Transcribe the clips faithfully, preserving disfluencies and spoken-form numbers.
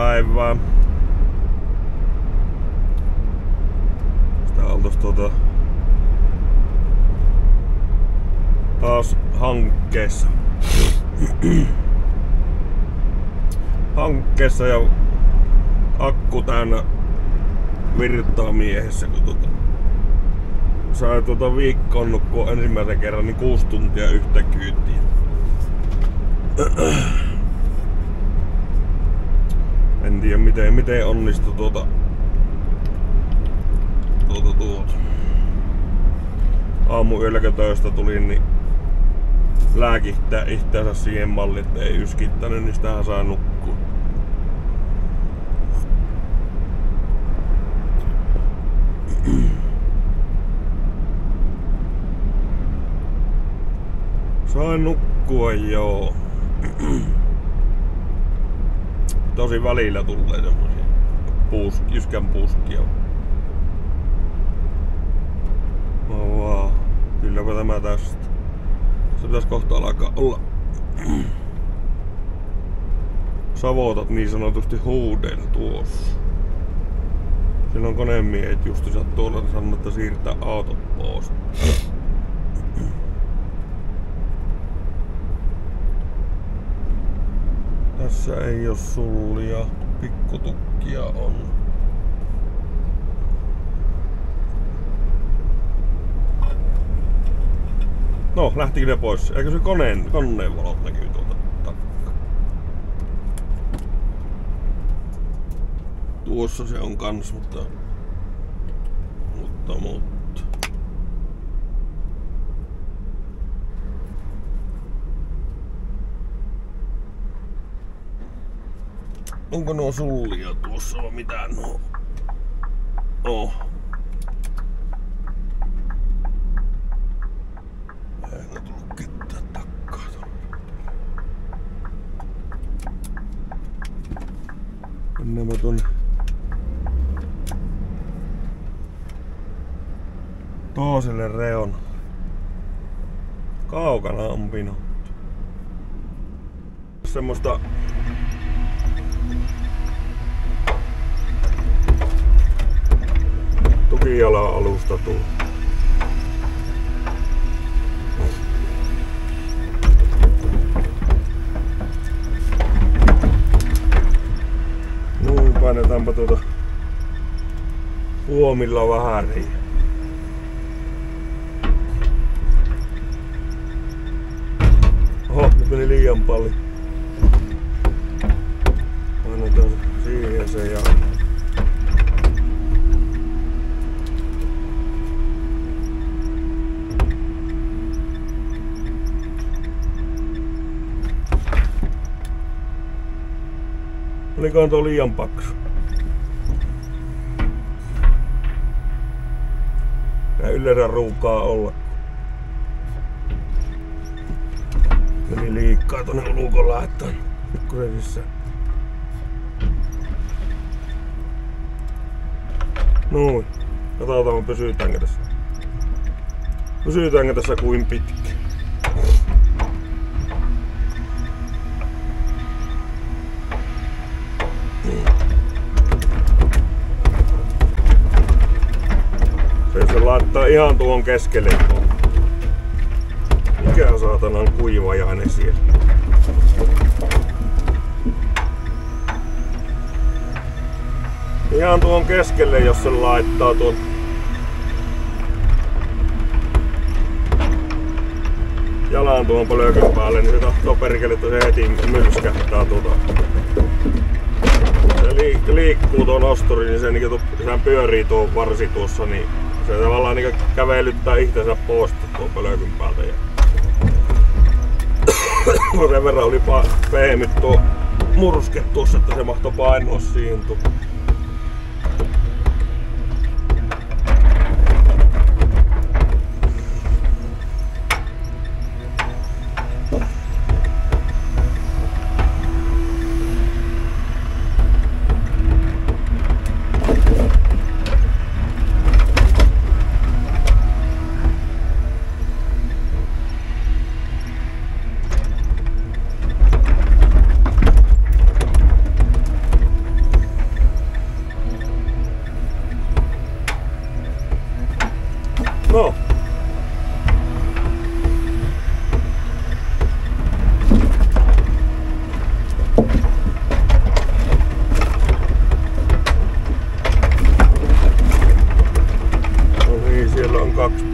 päivää. Sitä oltais tuota taas hankkeessa. hankkeessa ja akku täynnä virtaa miehessä, kun tuota sai tuota viikkoon nukkua ensimmäisen kerran niin kuusi tuntia yhtä kyytiä. En tiedä miten, miten onnistui tuota tuota tuota. Aamuyölläkö töistä tulin, niin lääkittää itseänsä siihen malliin, että ei yskittänyt, niin sitähän saa nukkua. Sain nukkua, joo. Tosi välillä tulee semmosia puus, jyskän puskia. Oh, wow. Kylläpä tämä tästä. Se pitäis kohta alkaa olla savotat niin sanotusti huudeilla tuossa. Siinä on konemiehet justiinsa tuolla, että sanoo, että siirtää autot pois. Tässä ei oo sullia, pikkutukkia on. No, lähtikö ne pois? Eikö se koneen, koneen valot näkyy tuolta takkaa? Tuossa se on kans, mutta... Mutta, mutta... Onko nuo sullia tuossa vai mitään nuo? Oh. Ei ne tullut ketään takkaa tuolla. Mennäänpä tonne toiselle reon. Kaukana on pino. Semmoista tukijala-alusta tuu. Noin, painetaanpa tuota puomilla vähän niin. Oho, nyt meni liian paljon. Painetaan siihen se ja... Olikohan tuo liian paksu? Ja yleensä ruukaa olla. Meni liikkaa tonne ulkolla, että on pikkusen sisään. Noin. Katsotaan pysytäänkö tässä. Pysytäänkö tässä kuin pitkä. Se laittaa ihan tuon keskelle tuon. Mikä saatanan kuivajainen siellä? Ihan tuon keskelle, jos se laittaa tuon. Jalan tuon pölkyn päälle, niin se tahtoo perkele, että se heti mylskähtää tuota. Se liik liikkuu tuon osturi, niin se niinku sehän pyörii tuo varsi tuossa, niin se tavallaan niinku kävelyttää itsensä pois tuon pölkyn päältä. Ja sen verran oli pehmyt tuo murske tuossa, että se mahtoi painoa siihen tuo. No. No niin, siellä on kaksi.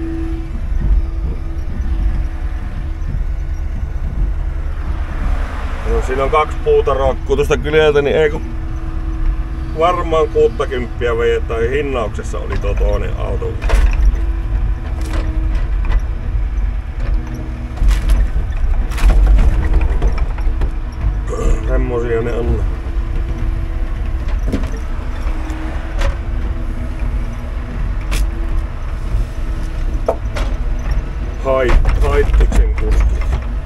No, siinä on kaksi puuta roikkuu tuosta kylältä, niin ei kun varmaan kuuttakymppiä vejetään. Hinnauksessa oli tuo toinen auto. Semmosia ne on. Hait, haittiksen kuskit.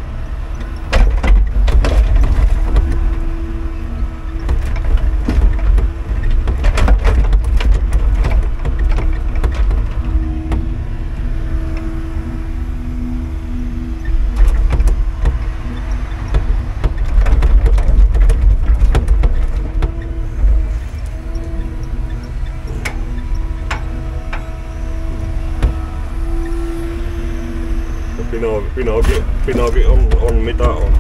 Pino, Pinokin, Pinokin on, on mitä on.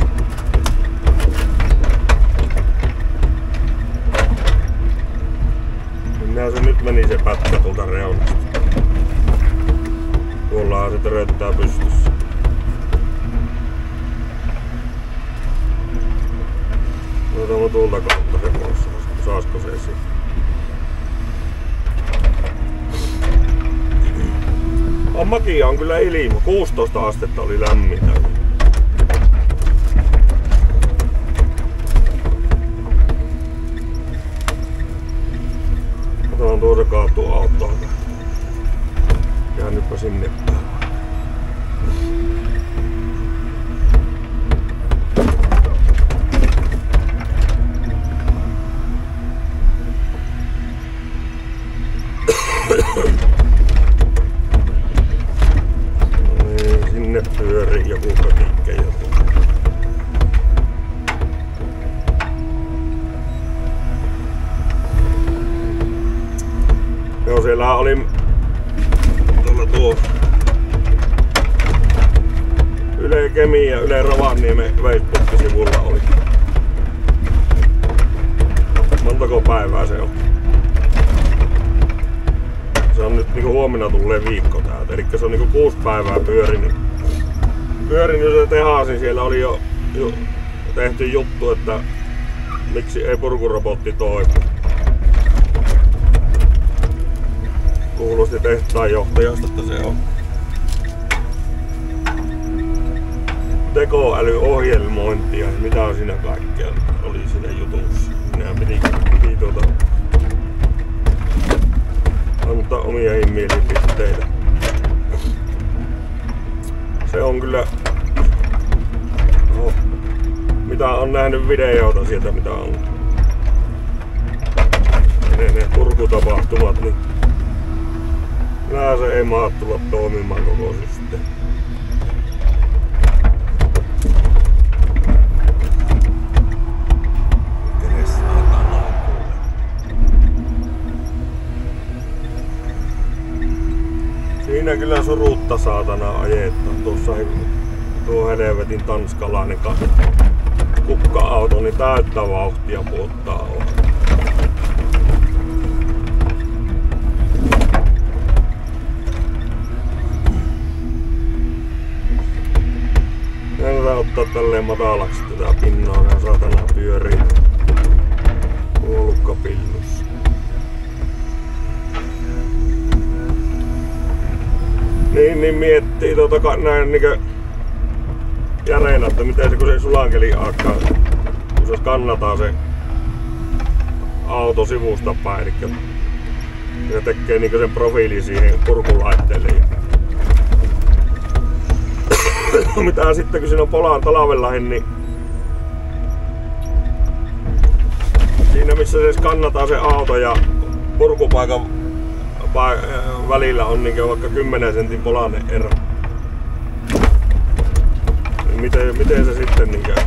Minä se nyt meni se pätkä tuolta reunasta. Tuollahan se töröttää pystyssä. Otamme tuolta kautta se pois. Saasko se esiin? Makia on kyllä ilma. kuusitoista astetta oli lämmintä. Otetaan tuossa kaatuu autoa. Käännypä sinne päin. Sinne pyörii joku kötikke joku. Joo, siellä oli tuolla tuo Yle Kemi ja Yle Rovaniemen Facebook-sivulla oli. Montako päivää se on? Se on nyt niinku huomenna tulee viikko täältä, eli se on niinku kuusi päivää pyörinyt. Pyörinyt se tehasin, siellä oli jo, jo tehty juttu, että miksi ei purkurobotti toipu. Kuulosti tehtaan johtajasta, että se on tekoälyohjelmointia ja mitä on siinä kaikkea oli siinä jutussa. Minä piti, piti tuota antaa omia mielipiteitä. Se on kyllä, no, mitä on nähnyt videoita sieltä, mitä on ne, ne purkutapahtumat, niin nää se ei maha tulla toimimaan koko systeemi. Siinä kyllä surutta saatana ajettaa. Tuossa tuo helvetin tanskalainen kukka-auto niin täyttä vauhtia puottaa on. Kannattaa ottaa tälleen matalaksi tätä pinnaa ja saatana pyörii kuolukkapillussa. Niin, niin miettii tota näin niinkö järeänä, että miten se kun se sulankeli alkaa, kun se kannataan se auto sivusta päin, eli se tekee niinkö sen profiili siihen purkulaitteelle. Mitä sitten kun siinä on polaan talvellahin, niin siinä missä se kannataan se auto ja purkupaikan välillä on niin vaikka kymmenen sentin polainen ero. Miten, miten se sitten niin kuin,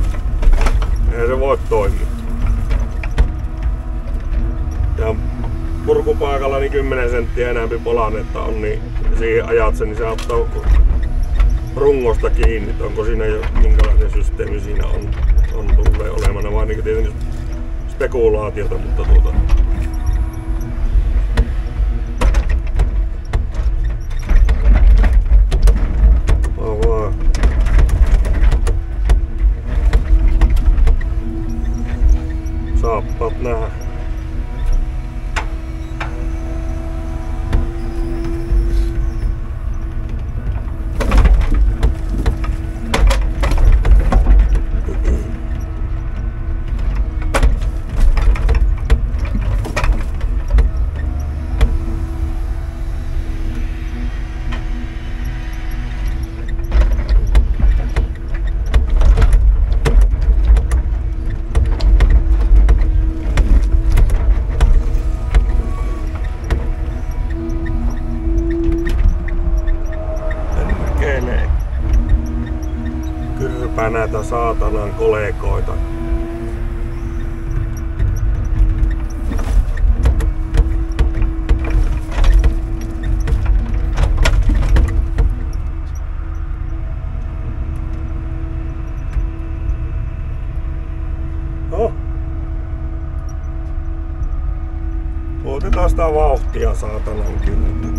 eihän se voi toimia. Ja purkupaikalla niin kymmenen senttiä enemmän polannetta on, niin siihen ajat sen, niin se ottaa rungosta kiinni, että onko siinä jo minkälainen systeemi siinä on, on tulee olemana, vaan niin tietenkin spekulaatiota, mutta tuota vaan saappaat nähdä. Kyrpää näitä saatanan kollegoita. No. Otetaan sitä vauhtia saatanan kyltä.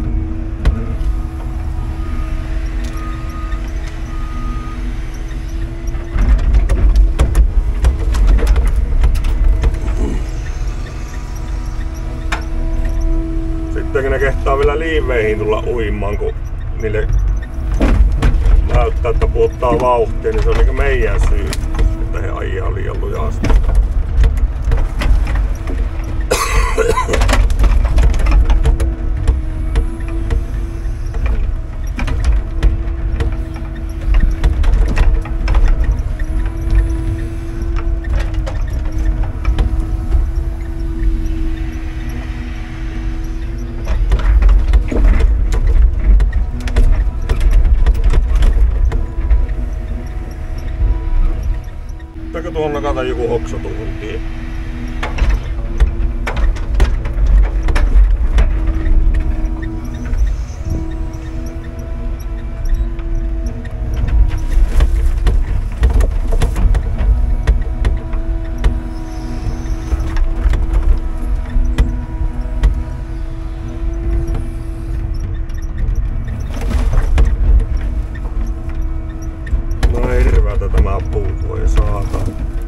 Sitten ne kehtaa vielä liiveihin tulla uimaan, kun niille näyttää, että puuttaa vauhtia, niin se on niinku meidän syy, että he ajaa liian lujasti. Pitääkö tuohon nakata joku oksa tuohon tien? No hirveätä tämä puu voi saada.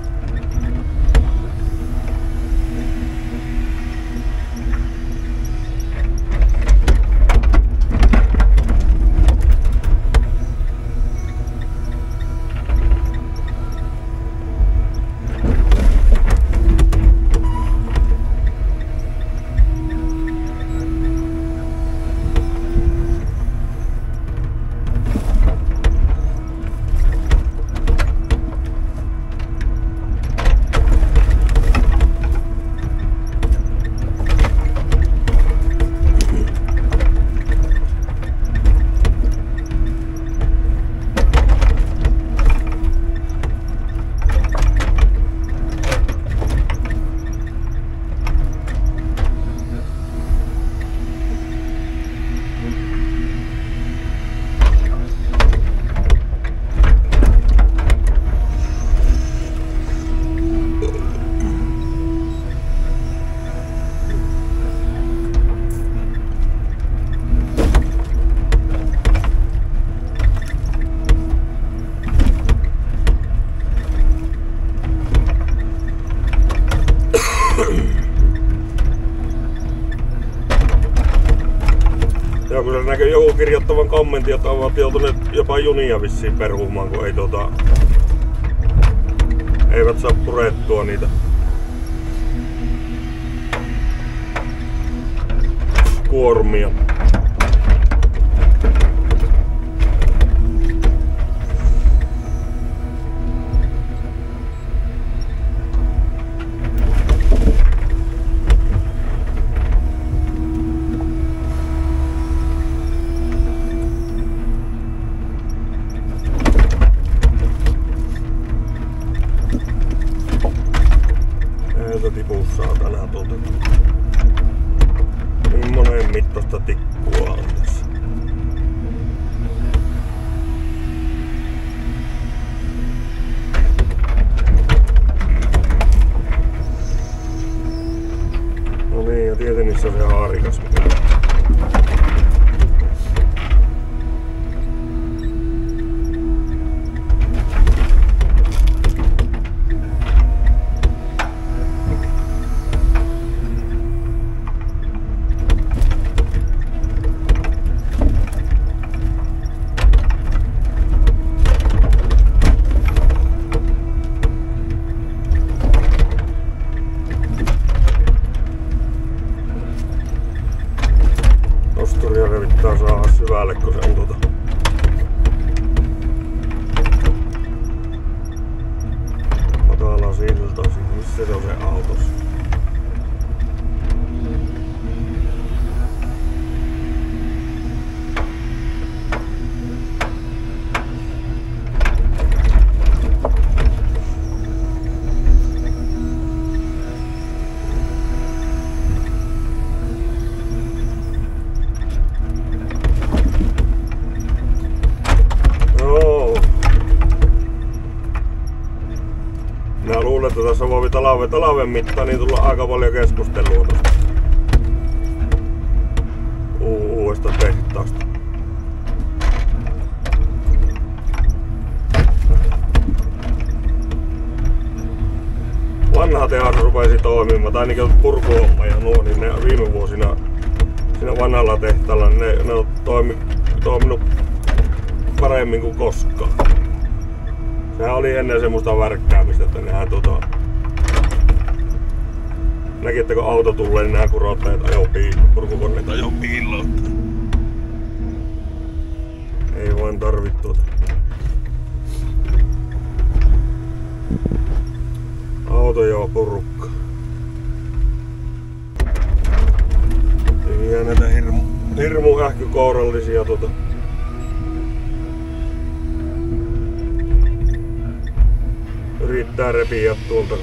Joo, kun se näkyy joku kirjoittavan kommentin, että ovat joutuneet jopa junia vissiin peruumaan, kun ei tuota, eivät saa purettua niitä kuormia. Ei se tipu saatana tuolta. mittoista tikkua on tässä. No niin, ja tietenkin niissä on se haarikas. Nosturia revittää saada syvälle, kun se on tuota matala silta siinä. Missä se on se autossa? Minä luulen, että tässä voi talven, talven mittaan niin tulla aika paljon keskustelua tuosta uudesta tehtaasta. Vanha tehas rupesi toimimaan, tai ainakin purkuhomma ja nuo, niin ne viime vuosina siinä vanhalla tehtaalla ne, ne on toimi, toiminut paremmin kuin koskaan. Sehän oli ennen semmoista värkkäämistä, että nehän tuota... Näki, että kun auto tulee, niin nämä kurottajat ajoi piiloon, purkukoneet ajoi piiloon. Ei vaan tarvitse tuota... Auto joo purukka. Ja näitä hirmu, hirmu ähkykourallisia tuota... Yrittää repiä tuolta.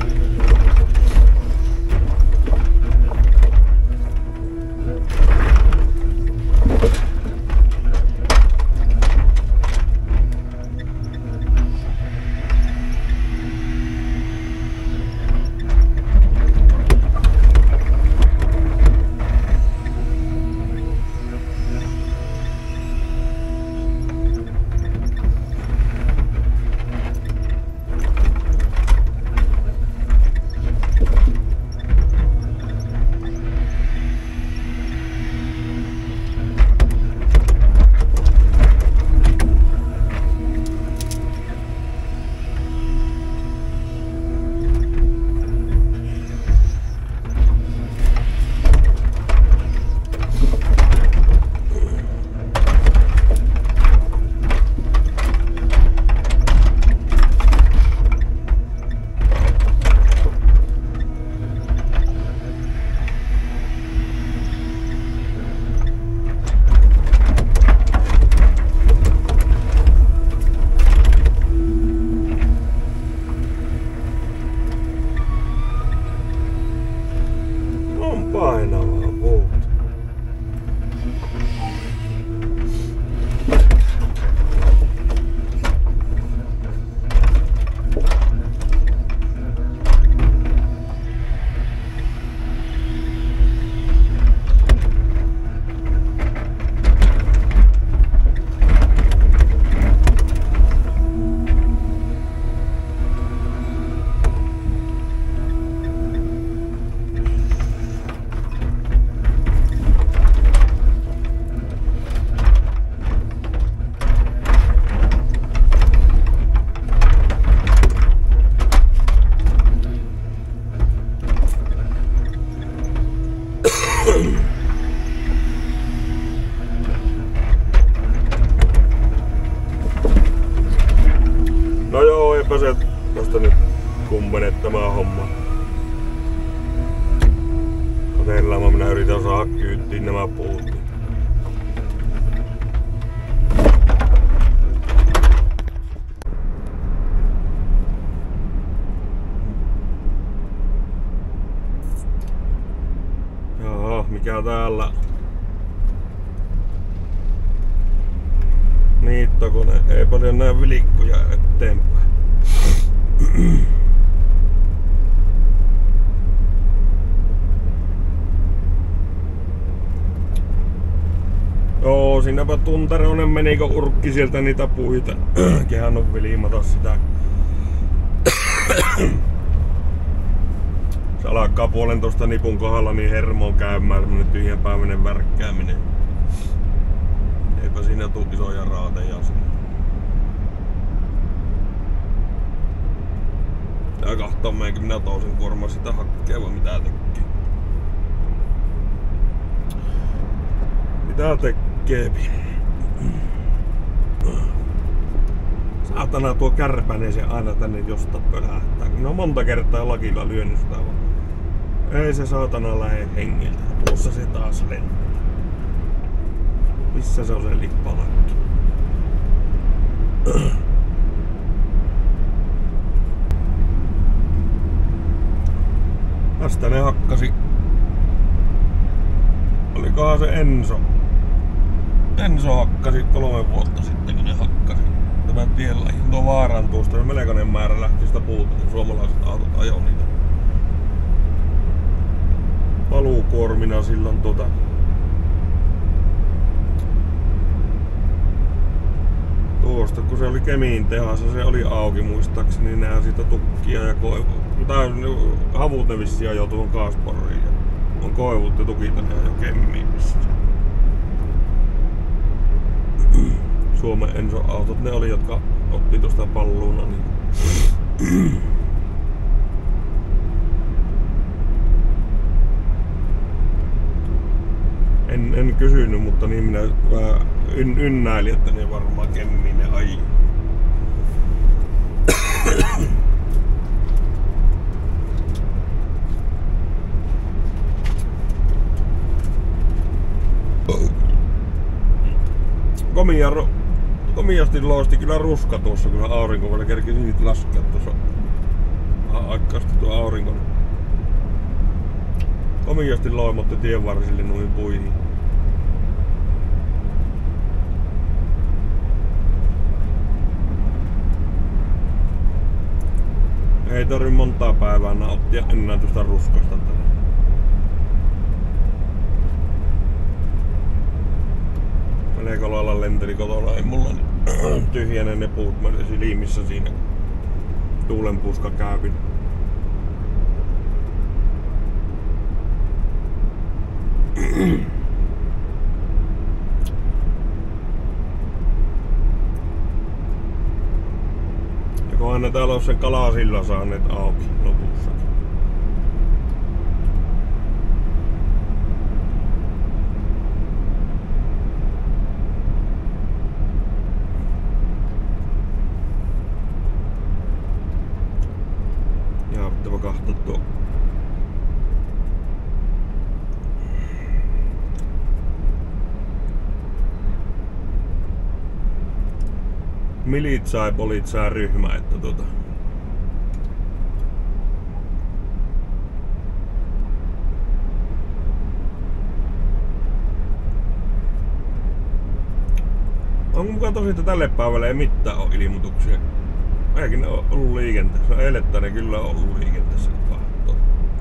Painavaa puuta. No joo, eipä se tästä nyt kummene tämä homma. Katsellaan, minä yritän saada kyyttiin nämä puut. Jaha, mikä täällä Niittokone, ei paljon näe vilikkoja eteenpäin. Joo, siinäpä tunteroinen meni, kun urkki sieltä niitä puita. Kehän on vilimata sitä. Se alkaa puolentoista nipun kohdalla niin hermoon käymään, semmonen tyhjänpäiväinen värkkääminen. Eipä siinä tuu isoja raateja sinne. Tää kahtoo meidänkin, minä toisen kuorman sitä hakkea vai mitä tekee. Mitä tekeepi? Saatana tuo kärpänen se aina tänne josta pölähtää. Minä on monta kertaa lakilla lyönyt sitä vaan. Ei se saatana lähe hengiltä. Tuossa se taas lentää. Missä se on se lippalakki? Tästä ne hakkasi. Olikohan se Enso? Enso hakkasi kolme vuotta sitten, kun ne hakkasi tämän tiellä. Tuo vaaran tuosta, melkoinen määrä lähti sitä puuta, kun suomalaiset autot ajoi niitä. Paluukuormina silloin tota... Tuosta, kun se oli Kemiin tehassa, se oli auki muistaakseni, niin nehän siitä tukkia ja koivua. Tai havut ne vissiin ajoi tuohon Kaasporiin. On koivut ja tukit ne ajoi Kemiin vissiin. Suomen Enso-autot ne oli, jotka otti tuosta palluuna. Niin. En, en kysynyt, mutta niin minä yn, ynnäilin, että ne varmaan Kemiin ne ajoi. Komia, komiasti loisti kyllä ruska tuossa, kun aurinko vielä kerkisi niitä laskea tuossa aikaisesti tuo aurinko. Komiasti loimotti tien varsille noihin puihin. Ei tarvi montaa päivää nauttia enää tuosta ruskasta. Melko lailla lenteli kotona, ei mulla tyhjänä ne puut, mä olisin liimissä siinä tuulenpuska käypin. Ja kunhan ne täällä on sen kalasilla saaneet auki lopussakin. Kahta tuo. Militsaa ja politsaa ryhmä, että tota. Onko mukaan tosi, että tälle päivälle ei mitään ole ilmoituksia? Eikin ne on ollut liikenteessä. No eilettä ne kyllä on ollut liikenteessä. Kahtoo.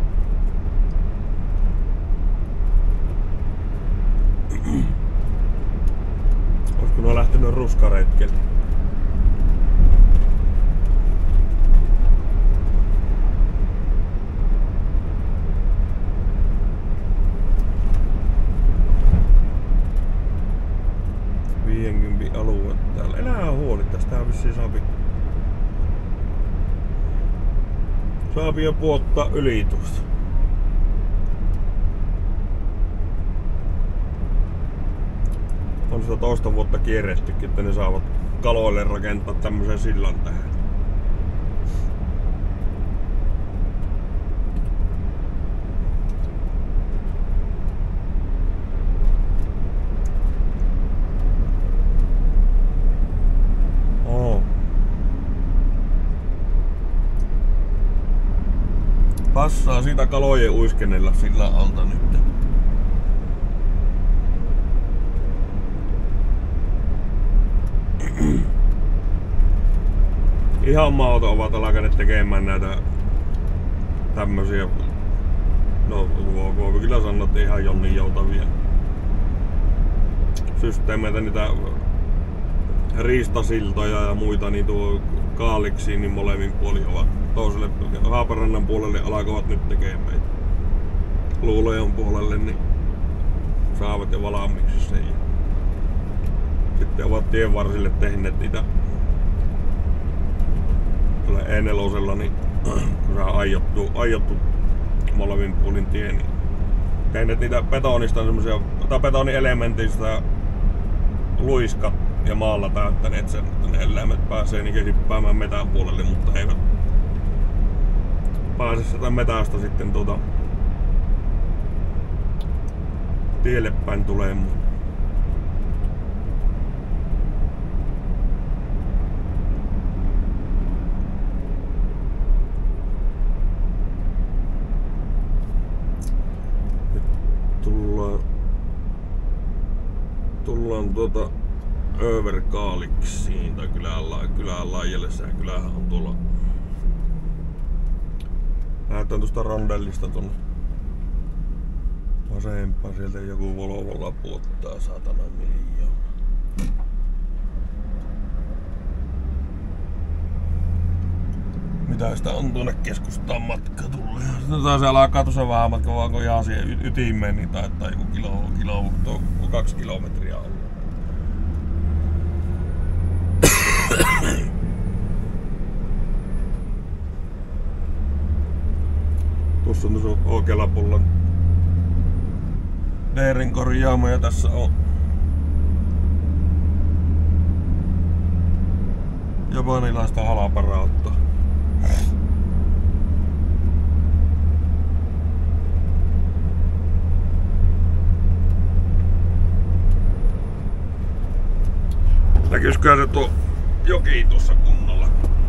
Olisiko ne lähtenyt ruskaretkelle? viisikymmentä alue täällä. Enää huoli tästä. Tää vissiin saapi. Saapi jo puottaa yli tuosta. On sitä toista vuotta kierrettykin, että ne saavat kaloille rakentaa tämmösen sillan tähän. Passaa siitä kalojen uiskennella sillä alta nyt. ihan mahdoton ovat alkaneet tekemään näitä tämmösiä, no voi kyllä sanoa, että ihan jonnin joutavia systeemeitä, niitä riistasiltoja ja muita, niin tuo kaaliksiin niin molemmin puolin ovat toiselle Haaparannan puolelle alkavat nyt tekemään. Luulejon puolelle niin saavat jo valmiiksi sen. Sitten ovat tien varsille tehneet niitä E neljä, niin kun se on aiottu, aiottu molemmin puolin tie, niin tehneet niitä betonista semmosia, tai betonielementistä luiskat ja maalla täyttäneet sen, että ne eläimet pääsee niin hyppäämään metän puolelle, mutta eivät pääse sitä metästä sitten tuota tielle päin tulemaan. Tullaan, tullaan tuota Överkaaliksiin tai kylän, kylän laajellessa, ja kylähän on tuolla. Lähdetään tuosta rondellista tuonne vasempaan, sieltä joku Volvolla puottaa satana miljoona. Mitä sitä on tuonne keskustaan matka tullut? Sitten taas se alkaa tuossa vähän matka, vaan kun jaa siihen ytimeen, niin taitaa joku kilo, kilo, tuo kaksi kilometriä olla. Tuossa on tuossa oikealla puolella Deerin korjaamo ja tässä on japanilaista halaparautta. Näkyisiköhän se tuo joki tuossa kunnolla?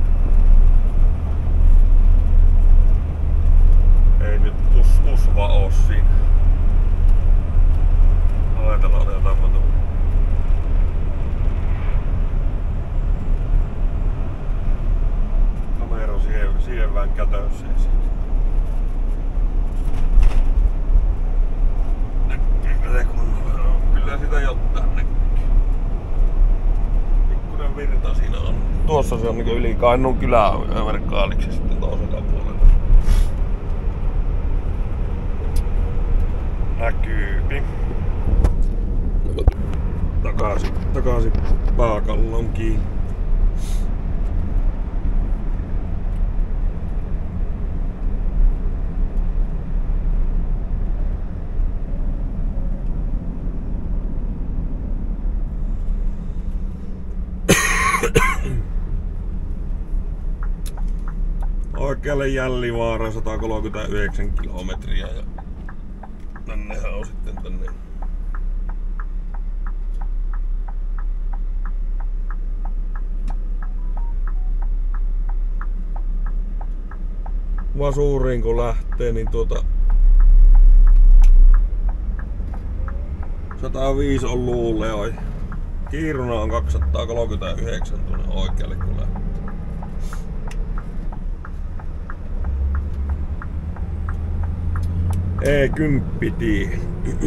Ei nyt us, usva oo siinä. Ajatellaan, otetaan mä tuon. Kamera siihen, siihen vähän kätösseen siitä. Näkyykö se kunnolla? Kyllä sitä jotain näkyy. Pikkunen virta siinä on. Tuossa se on niinku yli Kainuun kylän Överkaaliksi sitten toisella puolella. Näkyypi. Takaisin, takaisin Paakallon kiinni. Oikealle Jällivaara sata kolmekymmentäyhdeksän kilometriä ja tännehän on sitten tänne Vasuuriin kun lähtee, niin tuota sata viisi on Luuleoi. Kiiruna on kaksisataakolmekymmentäyhdeksän tuonne oikealle kun lähtee. E kymmenen tie.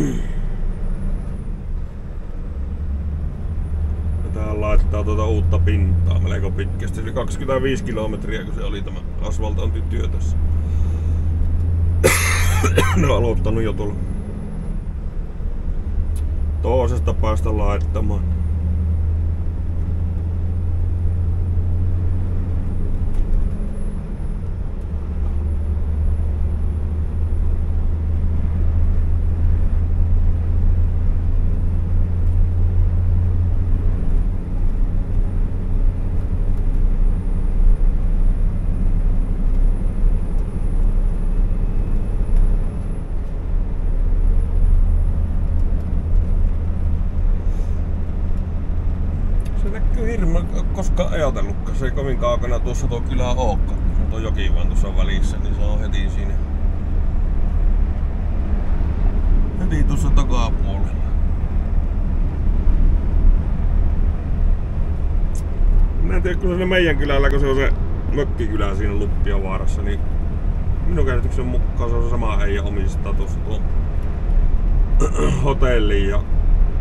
Tähän laittaa tuota uutta pintaa melko pitkästi. Eli kaksikymmentäviisi kilometriä kun se oli tämä asfaltointityö tässä. Ne on aloittanut jo tuolla toisesta päästä laittamaan. Koskaan ajatellutkaan, se ei kovin kaukana tuossa tuo kylä olekaan. Se on tuo joki vaan tuossa välissä, niin se on heti siinä. Heti tuossa takapuolella. Mä en tiedä, kun se on meidän kylällä, kun se on se mökkikylä siinä Luppiavaarassa, niin minun käsityksen mukaan se on sama äijä omistaa tuossa tuon hotelliin ja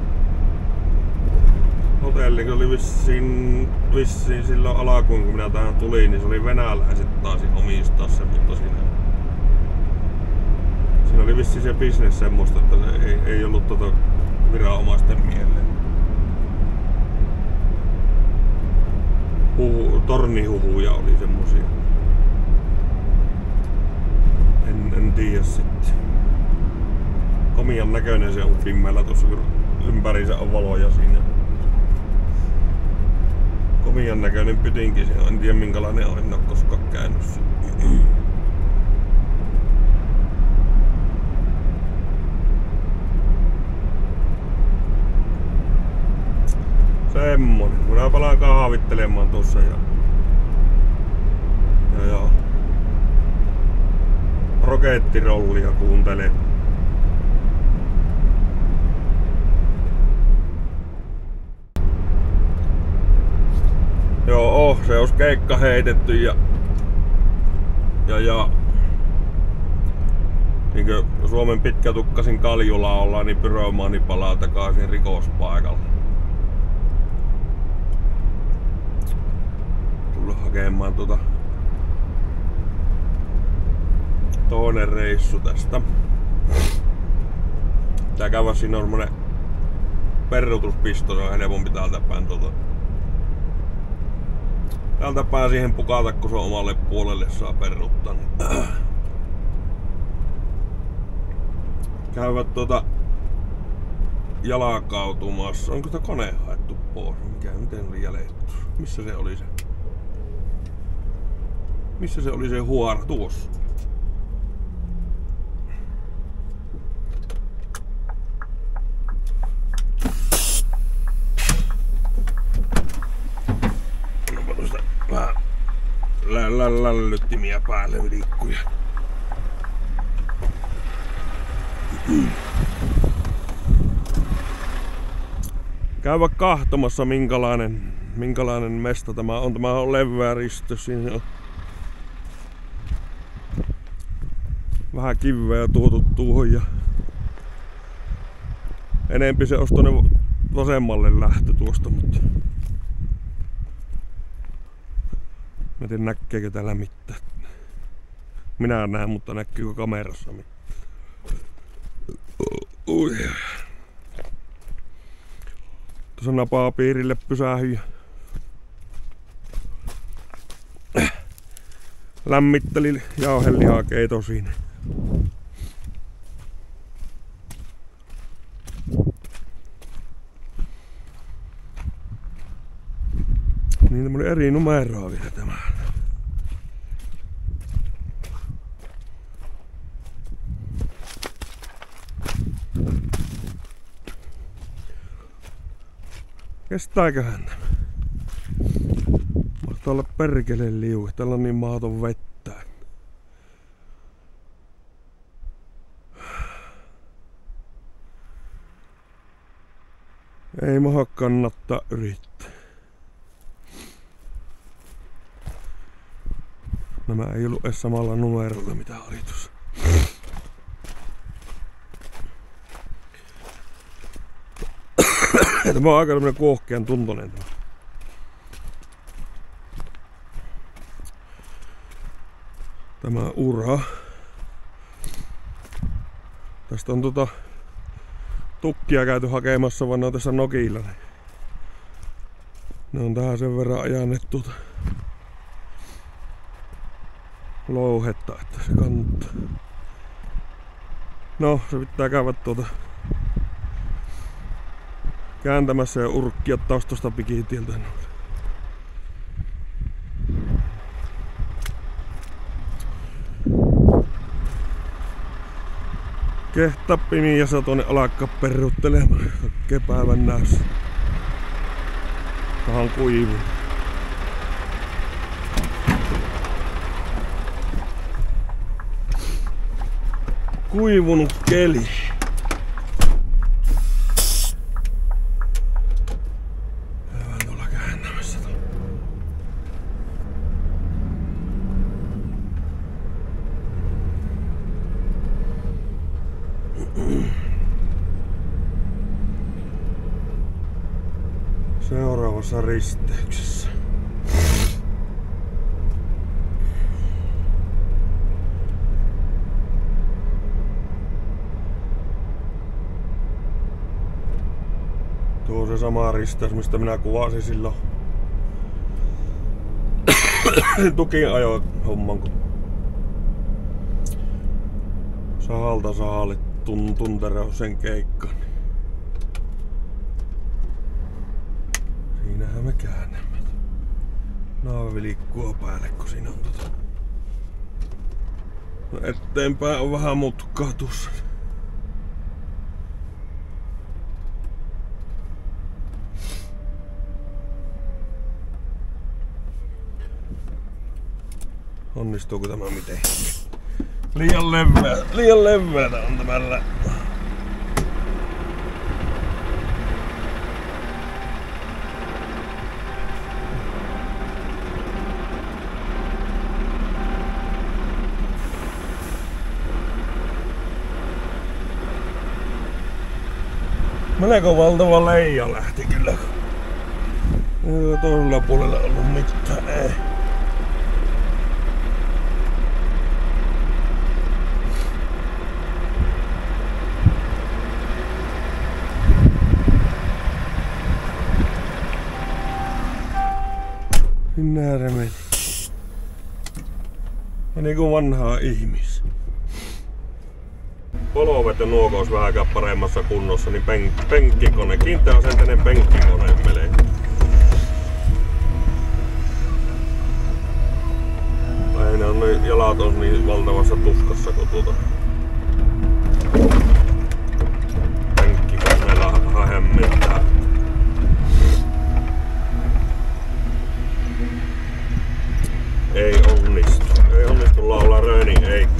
hotelli oli vissiin, vissiin silloin alkuun kun minä tähän tulin, niin se oli venäläiset taas omistaa se, mutta siinä, siinä oli vissiin se bisnes semmoista, että se ei, ei ollut tota viranomaisten mieleen. Huhu, tornihuhuja oli semmosia. En, en tiedä sitten. Komian näköinen se on pimmellä tuossa, kun ympärinsä on valoja siinä. Komian näköinen pytinki se on. En tiedä minkälainen on, en oo koskaan käynyt se. Semmonen. Minä palaan kahvittelemaan tuossa ja... Ja joo. Rokettirollia kuuntelen. Joo, oh, se olisi keikka heitetty ja... Ja ja... Niinkö Suomen pitkätukkasin Kaljula ollaan, niin pyromaani palaa takaisin rikospaikalle. Tullut hakemaan tuota... toinen reissu tästä. Tää käydä siinä on semmonen perrutuspisto, se on helpompi täältä päin tuota. Täältä päin siihen pukata, kun se omalle puolelle saa perruttaa. Niin. Käyvät tuota jalakautumassa. Onko sitä kone haettu pois? Mikä, miten oli jäljetty? Missä se oli se? Missä se oli se huora? Tuossa. Lällyttimiä päälle liikkuja. Käydä kahtomassa minkälainen, minkälainen mesta tämä on. Tämä on leveä ristö. Siinä on vähän kiveä tuotu tuohon ja enempi se olisi tuonne vasemmalle lähtö tuosta, mutta mä tiedän näkeekö täällä mitään. Minä en näe, mutta näkyykö kamerassa mitään. Ui. Tuossa napaa piirille pysähy. Lämmitteli jauhelihakeito siinä. Niin tämmönen eri numeroa vielä tämä. Kestääköhän tämä? Mahtaa olla perkeleen liuke. Täällä on niin mahdoton vettä. Ei maha kannattaa yrittää. Nämä ei ollut edes samalla numerolla mitä oli tuossa. Tämä on aika tämmönen kuohkean tuntoinen tämä. Tämä ura. Tästä on tota tukkia käyty hakemassa, vaan ne on tässä nokilla. Ne on tähän sen verran ajaneet tuota louhetta, että se kannattaa. No, se pitää käydä tuota kääntämässä ja urkkia taas tosta pikitieltä. Kehtaa pimiässä tuonne alkaa perruttelemaan kepäivän näössä. Tähän on kuivu. Kuivunut keli. seuraavassa risteyksessä. Tuo on se sama risteys, mistä minä kuvasin silloin tukin ajo homman, kun sahalta sahalle tun, Tuntereusen keikka. Siinähän me käännämme. Naavi liikkuu päälle, kun siinä on tota. No eteenpäin on vähän mutkaa tuossa. Onnistuuko tämä miten? Liian leveä, liian leveätä on tämä läppä. Melko valtava leija lähti kyllä. Ei toisella puolella ollut mitään, ei. Näin meni. Meni kuin vanhaa ihmis. Polvet ja nuokous vähänkään paremmassa kunnossa, niin pen- penkkikone, kiinteäasenteinen penkkikone melee. Lähinnä on ne jalat on niin valtavassa tuskassa, kun tuota penkkikoneella hämmentää. Ei onnistu. Ei onnistu laulaa Röönin Eikka.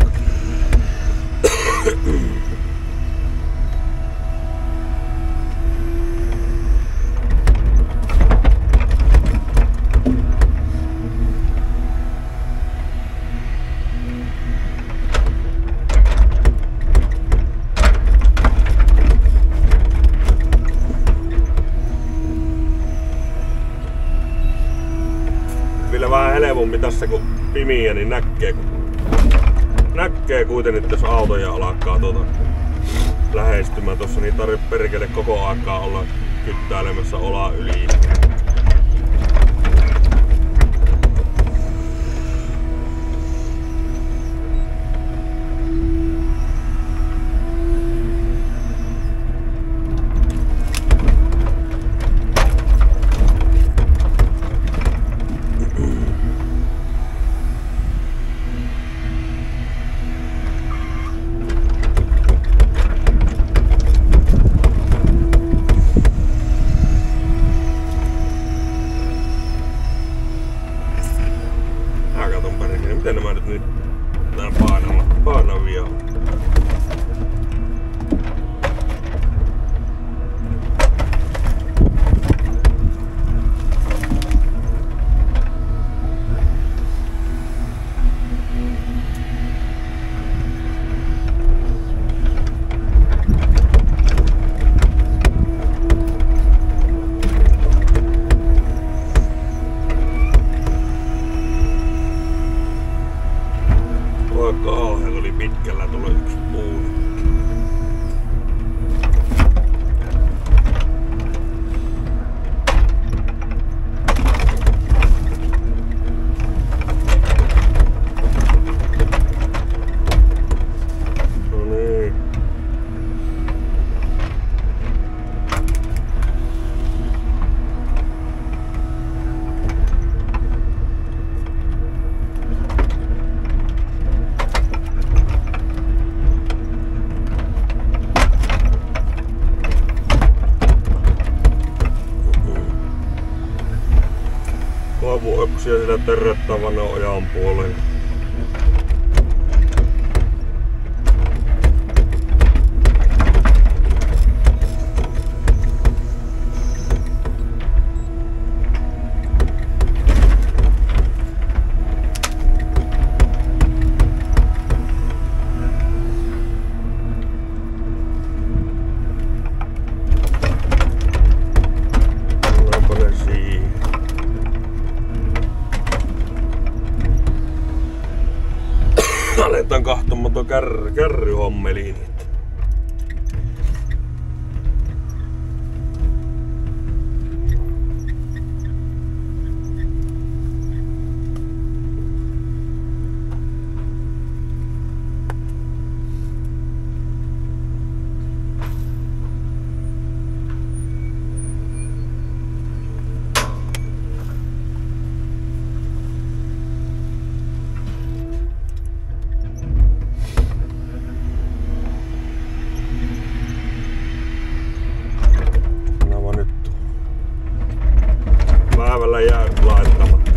Vielä vähän helpompi tässä kun pimiä, niin näkee, näkee kuitenkin, jos autoja alkaa tuota lähestymään tossa, niin tarvitse perkele koko aikaa olla kyttäilemässä olaa yli. Miten nämä nyt nyt nää painavia, painavia on? Kauhean oli pitkällä, tuli yksi puu. No niin. Koivuöksyjä sitä törröttävänä ojan puoleen. tuo kär, kärryhommeliin. Päivällä jää laittamatta.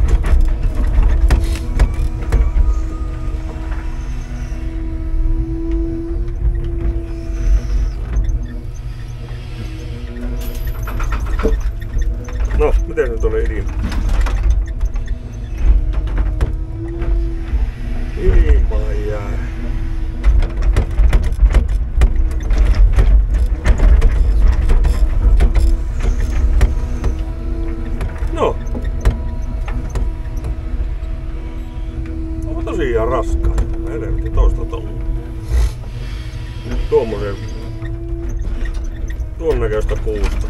No, miten se tuli ilma? Ilma jää. No. Onko tosiaan raskaa? Helvetti, toista tonnia. Tuommoisen tuon näköistä puusta.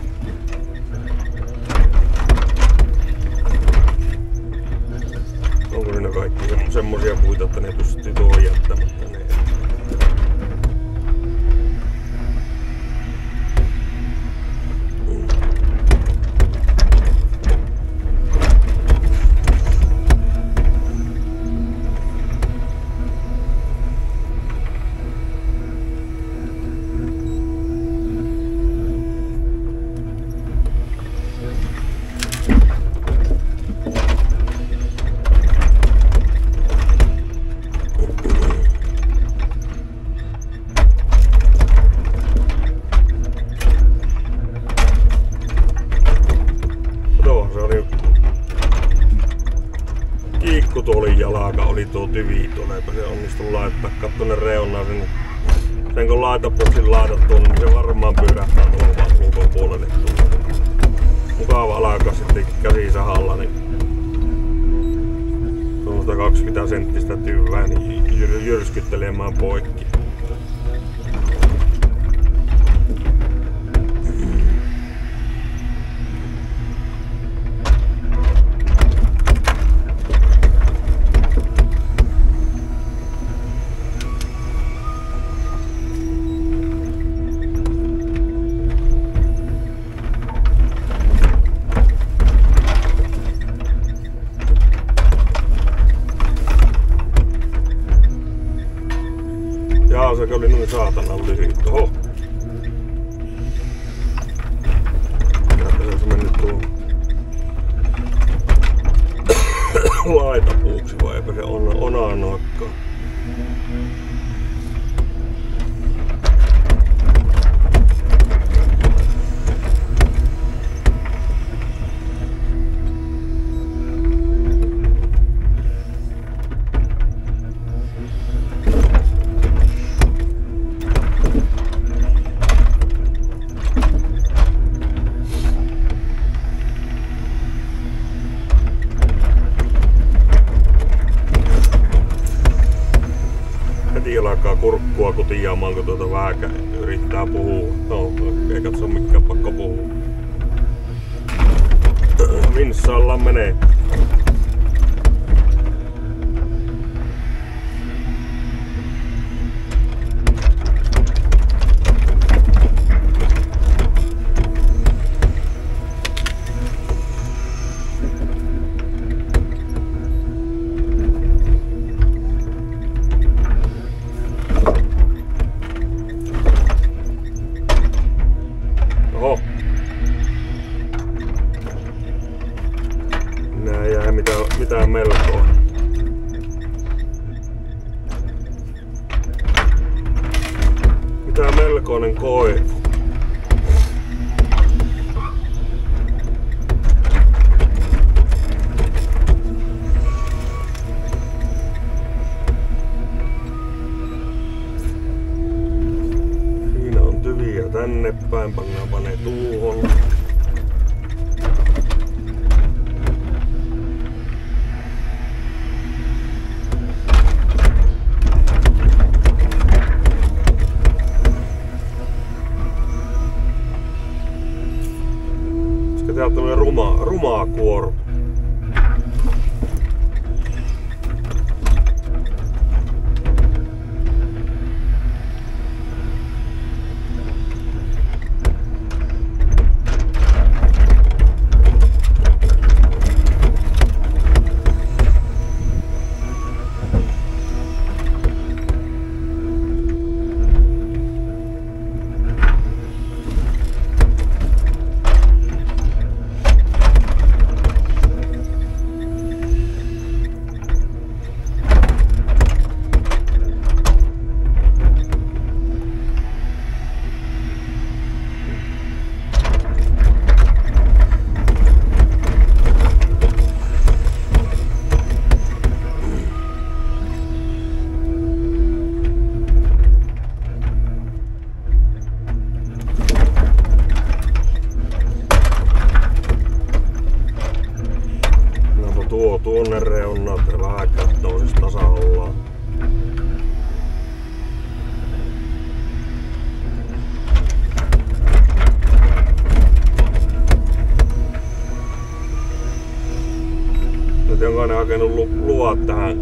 Onko siinä kaikki semmosia puita, että ne pystyy tuohon jättämättä ne? Kiikkutuolin jalaka oli tuo tyvi tuolla, eipä se onnistu laittaa. Katso ne reunaa sen. Sen kun laitapussin laitat tuonne, niin se varmaan pyörähtää tuolla vaan ulkopuolelle. Mukava alkaa sitten käsisahalla, niin tuollaista kaksikymmentä senttistä tyvää niin jyr- jyrskyttelemään poikki. Jaa, se oli noin saatanan lyhyt. Oho! Näyttää se mennyt tuohon laitapuuksi vai eipä se on onaa noikkaa. Heti alkaa kurkkua kutiaamaan, kun tuota vääkä yrittää puhua. No, ei katso mikään pakko puhua. Vinssaillaan menee. Oho. Nää jää mitään, mitään melkoa. Mitään melkoinen koe. Siinä on tyviä tänne päin, pannaanpa ne tuuhon. Ja täältä tämmönen ruma, rumaa kuorma. Tuonne reunat ja vähän kattoo siis tasallaan. Nyt onko ne hakenut lu luvat tähän?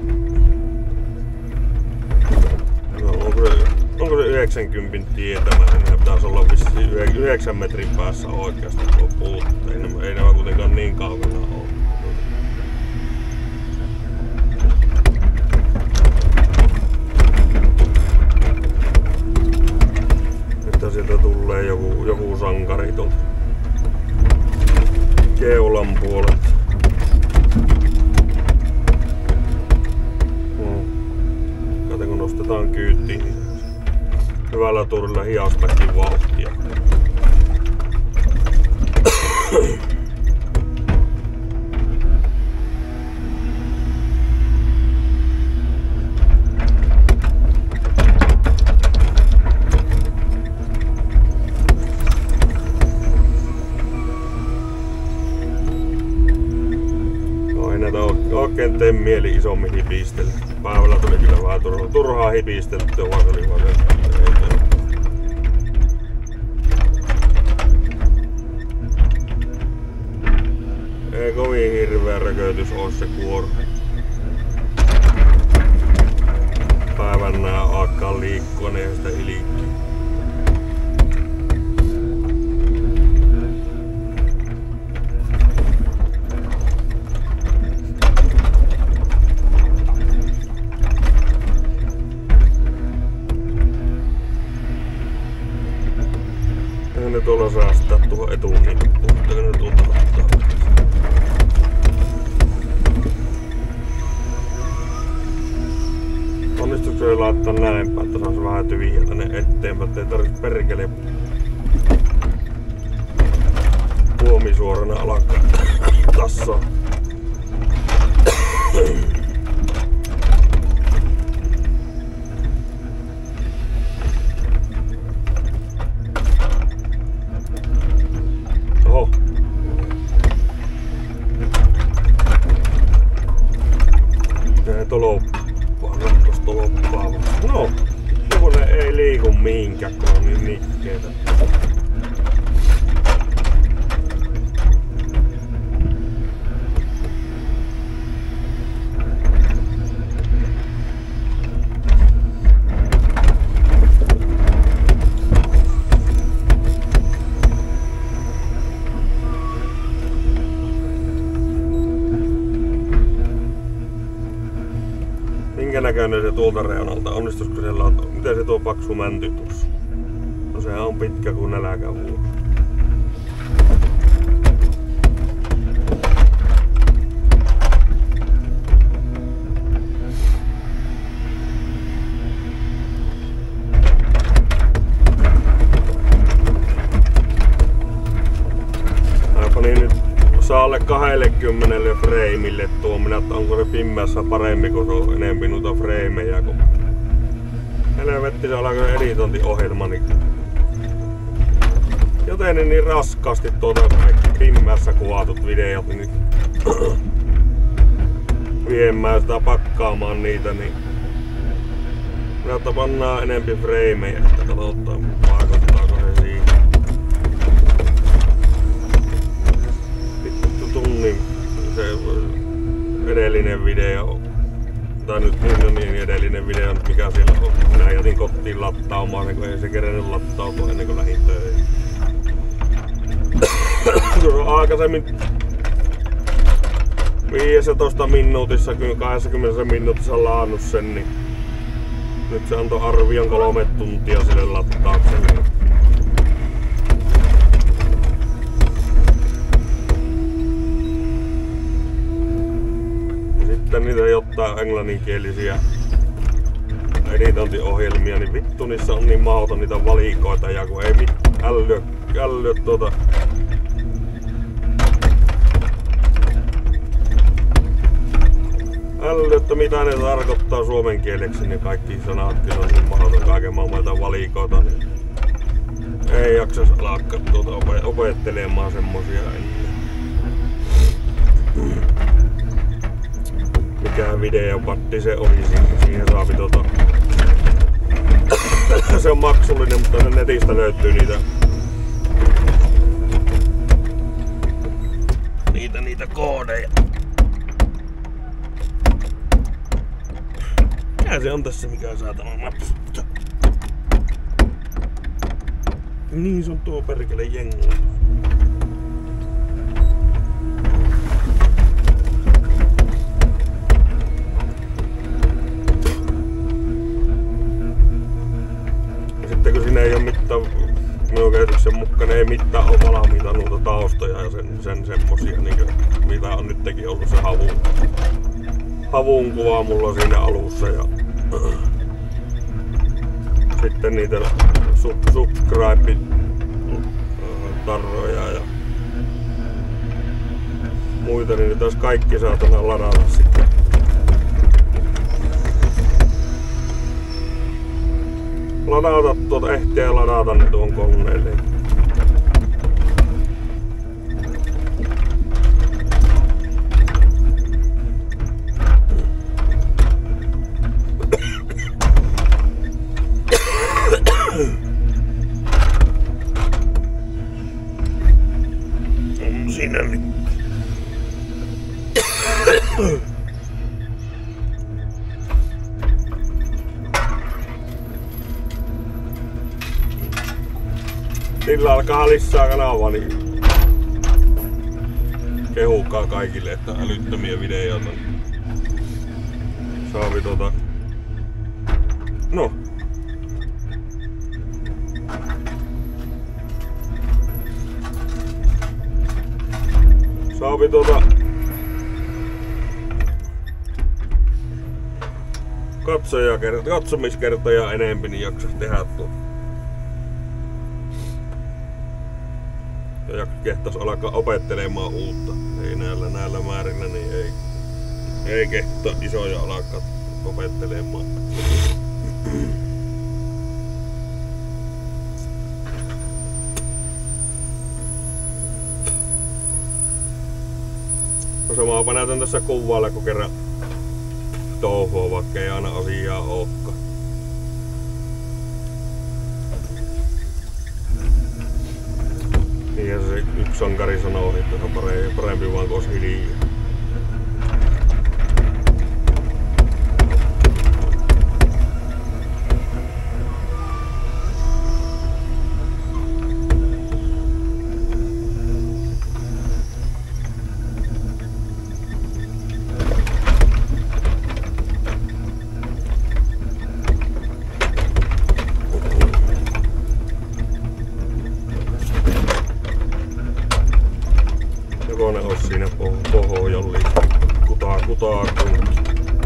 No, onko se, onko se yhdeksänkymmentä tietämään? Ne pitäisi olla vissiin yhdeksän metrin päässä oikeasti tuo puut. Ei ne, ei ne vaan kuitenkaan niin kaukana ole. Sieltä tulee joku, joku sankari tuolta keulan puolelta. Hmm. Kato kun nostetaan kyytiin, niin hyvällä turilla hiastakin vauhtia. Oikein teen mieli isommin hipistellä. Päivällä tuli kyllä vähän turhaa, turhaa hipisteltyä, vaikka oli vaan ei kovin hirveä rökötys oo se kuoro. Päivän nää alkaa liikkua, niin ei sitä ilikkiä. Ne tuolla saastaa tuohon etunippuun, mutta ne tuolta ottaa. Onnistuuko se laittaa näin päin, että saisi vähän tyviä tänne eteenpäin, ettei tarvitse perkele puomisuorana alkaa tassaa. Toloppaa, kattos toloppaa. No, joku ne ei liiku mihinkään, kun on niin nikkeitä. Minkä näköinen se tuolta reunalta? Onnistuisiko siellä on? Miten se tuo paksu mänty tuossa? No sehän on pitkä kuin nälkävuoro. Mä panin nyt alle kaksikymmentä freimille tuo. Minä, että onko se pimeässä paremmin, kun se on enemmän noita freimejä. Kun helvetti, se on aika editointiohjelma. Niin joten niin raskaasti tuota pimeässä kuvatut videot, niin viemään sitä pakkaamaan niitä, niin minä pannaan enempi freimejä, että katsotaan vaikuttaako se siihen. edellinen video, tai nyt niin, no niin edellinen video, mikä siellä on. Minä jätin kotiin lattaamaan, niin kun ei se kerennyt lattautua ennen kuin lähdin töihin. Kun on aikaisemmin viisitoista minuutissa, kaksikymmentä minuutissa laannut sen, niin nyt se antoi arvion kolme tuntia sille lattaukselle. Sitten niitä jotain englanninkielisiä editointiohjelmia, niin vittu niissä on niin mahdoton niitä valikoita ja kun ei mit älyä, älyä tuota älyä, että mitä ne tarkoittaa suomen kieleksi, niin kaikki sanatkin on niin mahdoton kaiken maailman valikoita, niin ei jaksas alkaa tuota opettelemaan semmosia ennen. Mikä videopatti se oli, siihen saapi tuota se on maksullinen, mutta netistä löytyy niitä niitä niitä koodeja. Mikä se on tässä, mikä saatana napsuttaa? Niin se on tuo perkele jengi. Sitten kun siinä ei oo mitään, minun kehityksen mukaan ei mitään oo valmiita noita taustoja ja sen, sen semmosia, niin kuin, mitä on nytkin ollut se havun, havun kuva mulla siinä alussa. Ja sitten niitä sub, subscribe-tarroja ja muita, niin niitä olisi kaikki saatana ladata sitten. Ladata tuota, ehtiä ladata ne tuon koneelle. On siinä nyt. Sillä alkaa lisää kanavaa, niin kehukaa kaikille, että älyttömiä videoita. Saavi tuota... No. Saavi tuota... Katsoja, katsomiskertoja enemmän, niin jaksas tehdä tuota. Ja kehtas alkaa opettelemaan uutta. Ei näillä, näillä määrillä, niin ei, ei kehtaa isoja alkaa opettelemaan. No samaapa näytän tässä kuvailla, kun kerran touhua, vaikka ei aina asiaa olekaan. Niin se yksi sankari sanoo, että on parempi, parempi vaan kuin olisi hiljaa. Jokonen ois siinä pohjolli kutaa kutaa kunkin.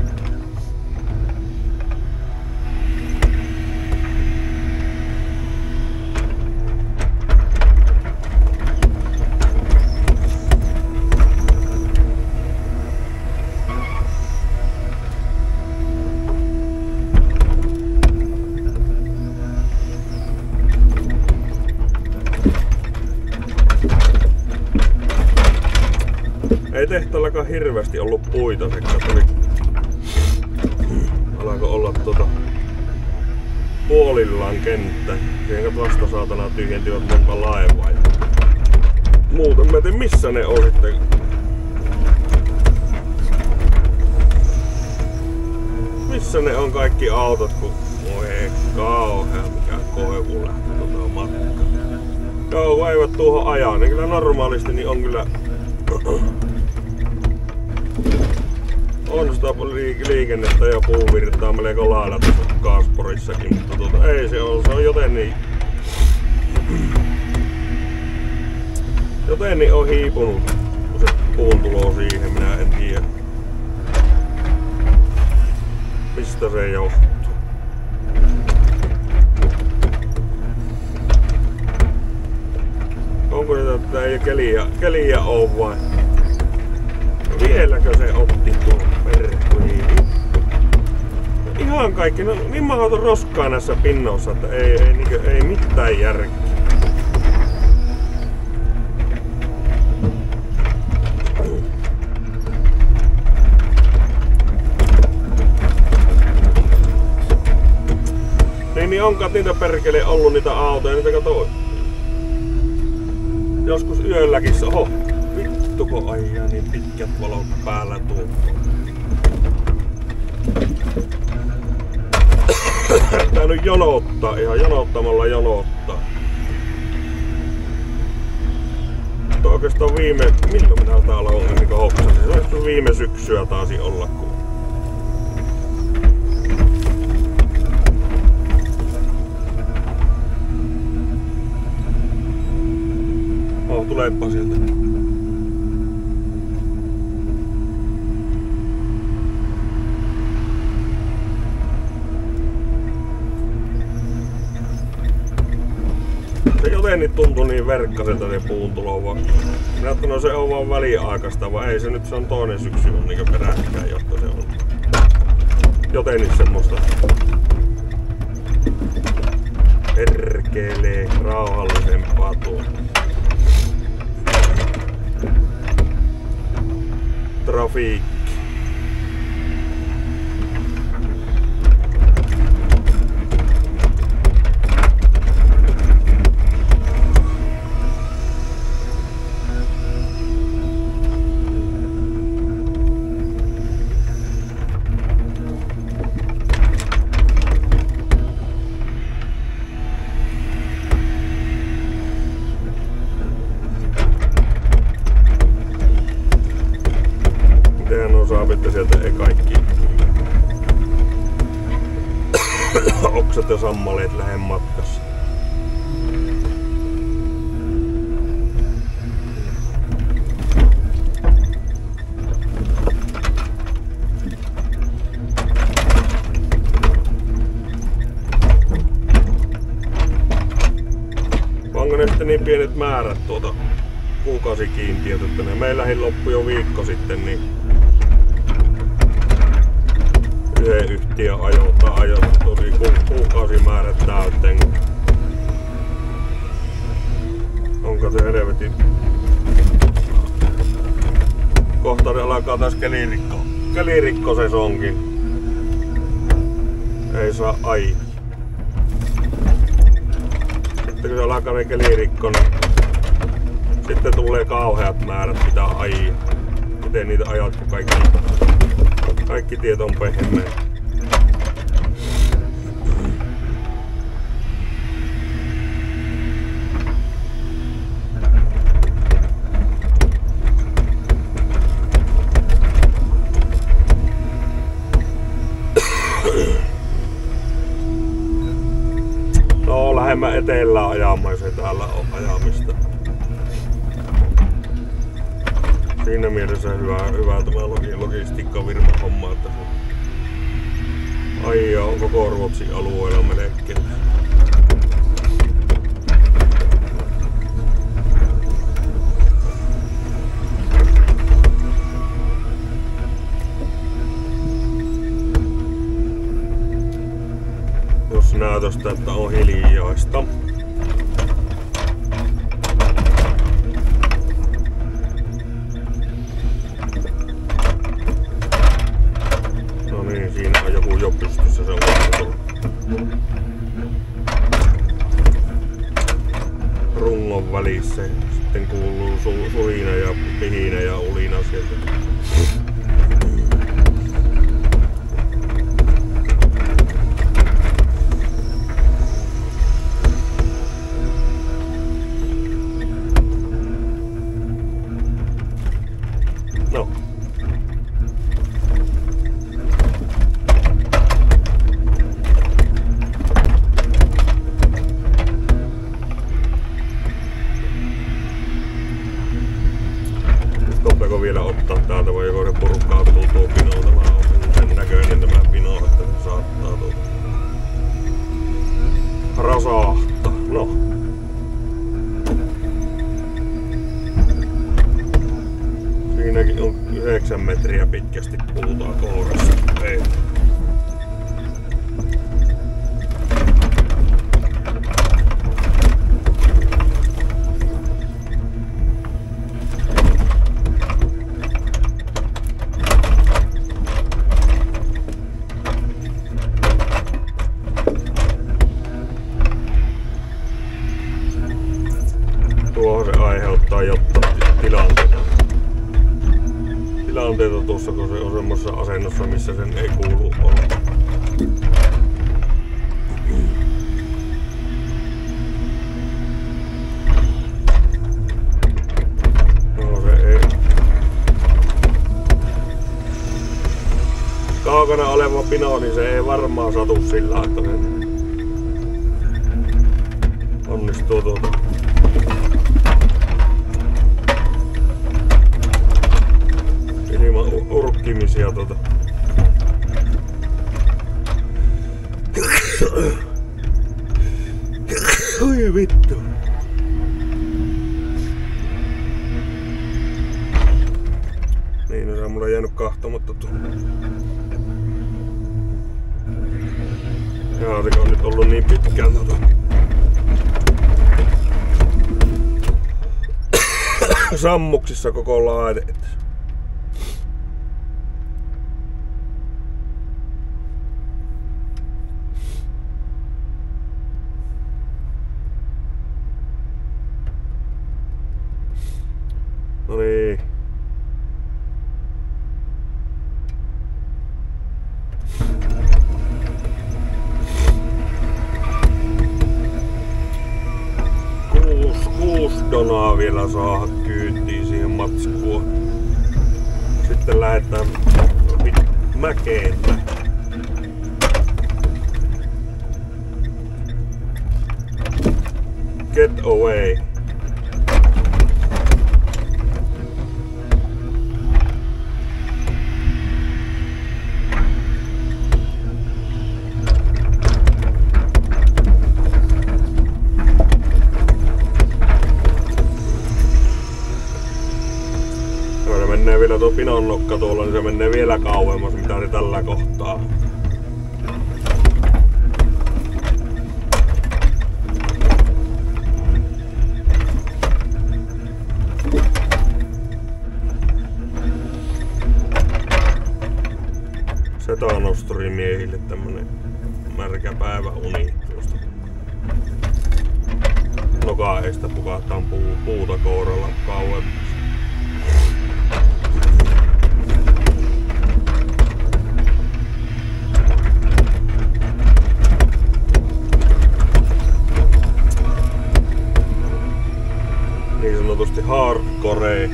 Ei tehtaallakaan hirveästi ollut puita, sekä tuli alkoi olla tuota puolillaan kenttä. Siihen vasta saatana tyhjentivät monta laivaa. Ja muuten mä en tiedä missä ne on sitten. missä ne on kaikki autot, kun voi kauhea mikä koivu lähti tota matkaa. Joo, kun eivät tuohon ajaa, niin kyllä normaalisti niin on kyllä on sitä liikennettä ja puuvirtaa melko lailla tuossa Kaasporissakin, mutta tuota, ei se on, se on joten niin joten niin on hiipunut se puun tulo siihen, minä en tiedä mistä se johtuu. Onko se, että ei keliä, keliä oo vai? Vieläkö se otti tuon perkuihin? Ihan kaikki, no niin mahdoton roskaa näissä pinnoissa, että ei, ei, niin, ei mitään järkeä. Niin, niin onkaan niitä perkele ollut niitä autoja, niitä kato. Joskus yölläkin se, oho, vittu kun ajaa niin pitkät valot päällä tuo. Tää nyt jonottaa, ihan jonottamalla jonottaa. Mutta oikeastaan viime, milloin minä täällä on niin hoksasin, se olisi viime syksyä taisi olla. Kun oh, tuleepa sieltä. Se jotenkin tuntui niin verkkaselta se puun tulo vaan. Minä että no se on vaan väliaikaista, vaan ei se nyt, se on toinen syksy on niin peräkkäin, jotta se on jotenkin semmoista perkelee rauhallisempaa tuo trafiikki. Saavitte sieltä ei kaikki oksat ja sammaleet lähde matkassa. Onko ne sitten niin pienet määrät tuota kuukausikiintiöt, että ne meilläkin loppui jo viikko sitten, niin yhden yhtiön ajoilta ajoilta tosi ku, kuukausimäärät täyteen. Onko se helvetin? Kohta ne alkaa taas kelirikko. Kelirikko se onkin. Ei saa ajaa. Sitten kun se alkaa ne kelirikko, niin sitten tulee kauheat määrät mitä ajaa. Miten niitä ajat, kun kaikki Kaikki tiet on pehmeä. No lähemmän etelään ajamaan, jos ei täällä ole ajamista. Siinä mielessä hyvä, hyvä tämä logistiikkavirma homma, että se ajaa on koko Ruotsin alueella melkein. Jos näytöstä, että on hiljaista. Siinä on joku jo pystyssä, se on katsottava. Rungon välissä. Sitten kuuluu su suhina ja pihinä ja ulina sieltä. No. Koppeko vielä ottaa täältä vai joko se purkautuu tuo pino? Tämä on sen näköinen tämä pino, että se saattaa tuota rasahtaa. No. Siinäkin on yhdeksän metriä pitkästi puhutaan kourassa. Ei. Tuohon se aiheuttaa jotta tilanteita. Tilanteita tuossa, kun se on semmoisessa asennossa, missä sen ei kuulu olla. No se ei. Kaukana oleva pino, niin se ei varmaan satu sillä, että se onnistuu tuota. Ilman urkkimisia tuota. Oi vittu. Niin, no se on mulla jäänyt kahtomatta tuolla. Jaa, se on nyt ollut niin pitkään tota. Sammuksissa koko laite. No niin. Kuus, kuus donaa vielä saada kyytiin siihen matskuun. Sitten lähdetään mäkeen. Get away. Menee vielä tuo pinon nokka tuolla, niin se menee vielä kauemmas, mitä se tällä kohtaa. Setanostorimiehille tämmönen märkä päiväuni tuosta. Nokaeista pukahtaan puu, puuta kouralla kauemmas. Niin sanotusti hardcore.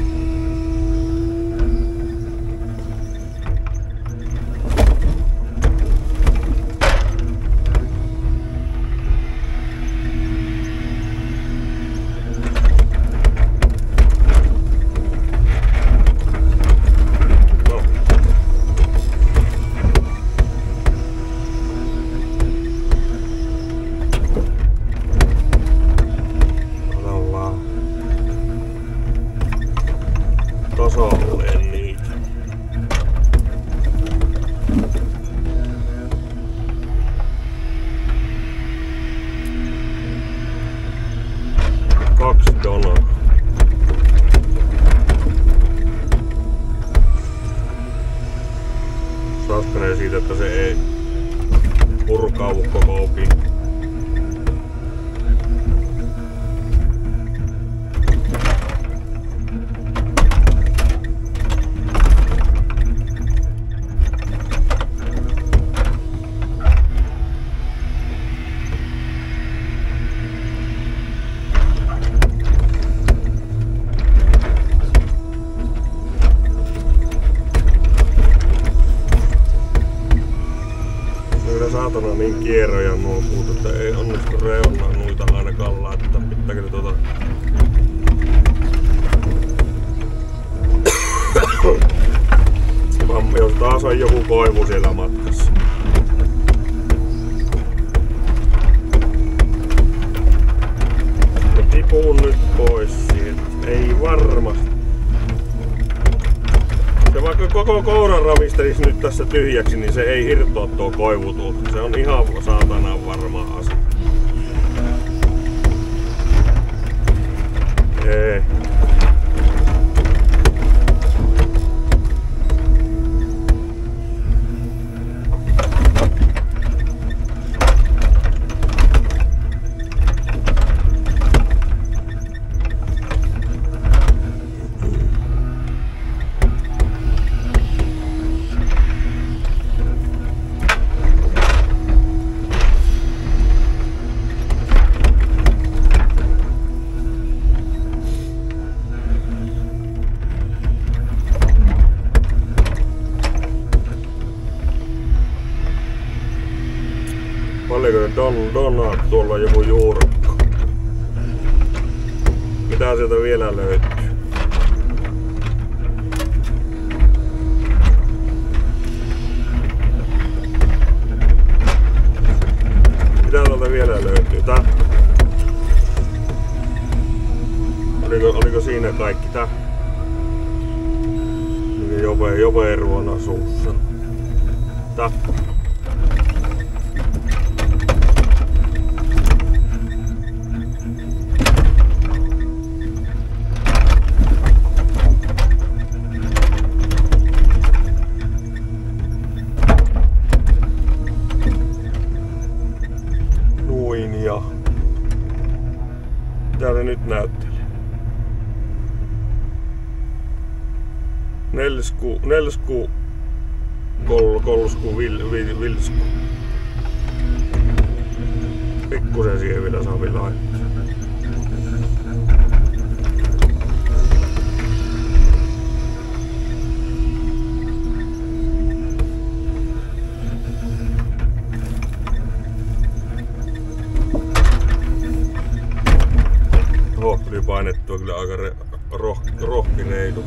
Tasalleen niitä. Kaksi donaa. Saaskanee siitä, että se ei purkaudu koko opin. saatana niin kierroja nuo puut, että ei onnistu reunaa noita ainakaan laittaa. Pitääkö ne tuota... Jos taas on joku koivu siellä matkassa. No tipuun nyt pois siitä. Ei varmasti. Ja vaikka koko kouran ravistelis nyt tässä tyhjäksi, niin se ei irtoa tuo koivu tuolta. Se on ihan saatanan varma asia. Ei. Paljonko don, donat, tuolla on joku juurukko. Mitä sieltä vielä löytyy? Mitä tuolta vielä löytyy? Tää? Oliko, oliko siinä kaikki? Tää? Jope, jope ruona suussa. Tää? Mitä ne nyt näyttelee? Nelsku, nelsku, kol, kolsku, vil, vil, vilsku. Pikkusen siihen vielä saa laittaa. Tuli painettua kyllä aika re, roh, rohki reilu.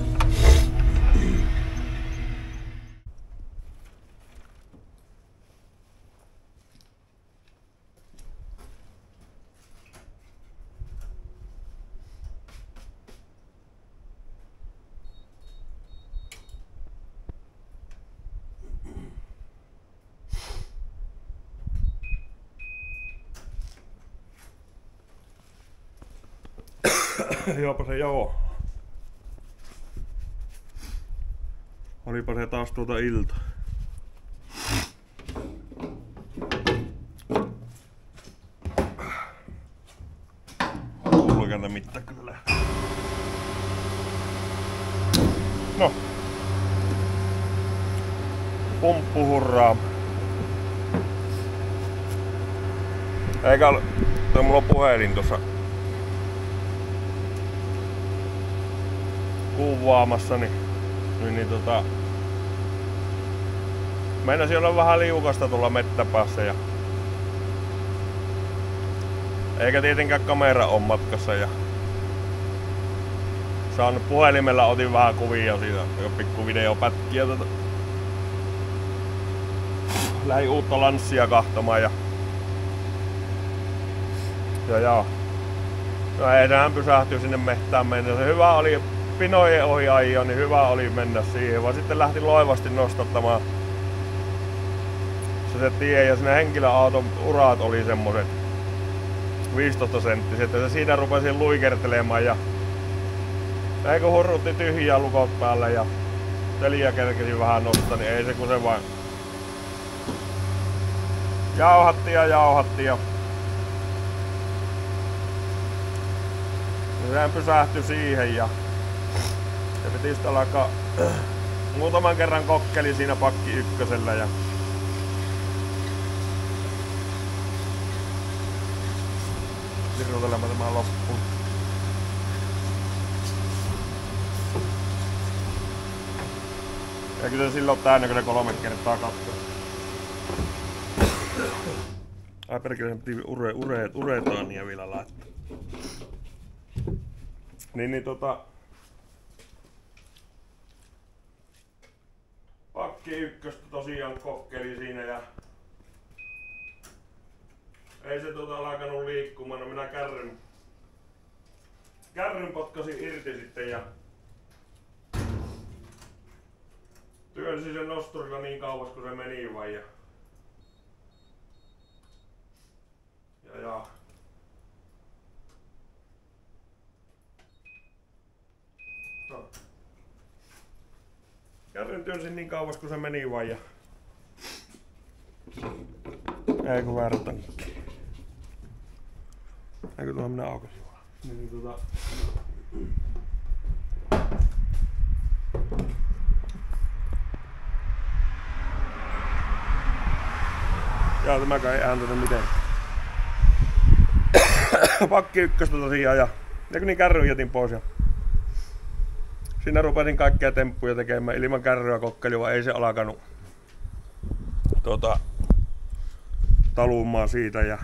Joopa se joo. Olipa se taas tuota ilta. Kulkenta mitta kyllä. No. Pumppu hurraa. Eikä ole... Mulla on puhelin tossa kuvaamassa, niin, niin, niin tota... Meinasin olla vähän liukasta tuolla mettäpäässä ja... Eikä tietenkään kamera on matkassa ja... Saanut puhelimella, otin vähän kuvia siitä, jo pikku videopätkiä tota... Lähin uutta lanssia kahtomaan ja... Ja joo. No ei hän pysähtyi sinne mehtään mennä. Se hyvä oli pinojen ohi ajo, niin hyvä oli mennä siihen, vaan sitten lähti loivasti nostattamaan se, se tie ja sinne henkilöauton urat oli semmoset viisitoista senttiset ja se siinä rupesi luikertelemaan ja eikö hurrutti tyhjiä lukot päälle ja teliä kerkesi vähän nostaa, niin ei se kun se vain jauhatti ja jauhatti ja sehän pysähtyi siihen ja se piti sitten alkaa muutaman kerran kokkeli siinä pakki ykkösellä ja virutelemaan tämän loppuun. Ja kyllä se silloin täynnä, kun se kolme kertaa katsoo. Ai perkele, sen piti ure, ure, uretaania vielä laittaa. Niin, niin tota... Pakki ykköstä tosiaan kokeili siinä ja... Ei se tota alkanut liikkumaan, no minä kärryn... Kärryn potkasin irti sitten ja... Työnsin sen nosturilla niin kauas kun se meni vaan ja... Ja ja... No. Kärryn työnsin niin kauas kun se meni vaan ja... Ei kun väärä tankki. Eikö tuohon minä aukasin vaan? Niin tota... Jaa, tämäkään ei ääntänyt miten. Pakki ykköstä tosiaan ja... Ja kun niin kärryn jätin pois ja... Siinä rupesin kaikkia temppuja tekemään ilman kärryä kokkailin, vaan ei se alkanut... Tota... Talumaan siitä ja...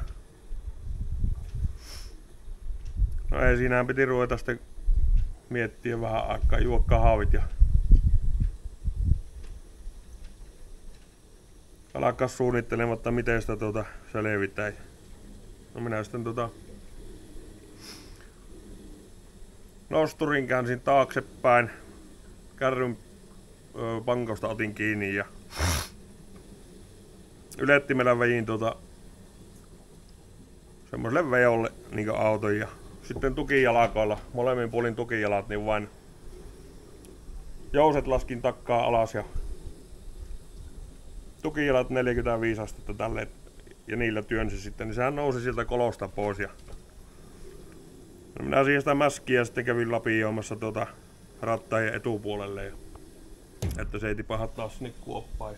No ei, siinähän piti ruveta sitten miettiä vähän aikaa, juo kahvit ja... Alkaa suunnittelematta miten sitä tuota selvitään. No minä sitten tuota... Nosturin käänsin taaksepäin. Kärryn ö, pankosta otin kiinni ja... Ylettimellä vejin tuota... Semmoiselle vejolle niinku auton ja... Sitten tukijalakoilla, molemmin puolin tukijalat, niin vain... Jouset laskin takkaa alas ja... Tukijalat neljäkymmentäviisi astetta tälle ja niillä työnsi sitten, niin sehän nousi sieltä kolosta pois ja... No minä siihen sitä mäskiä sitten kävin lapioimassa tuota rattaiden etupuolelle ja... Että se ei tipaha taas sinne kuoppaan.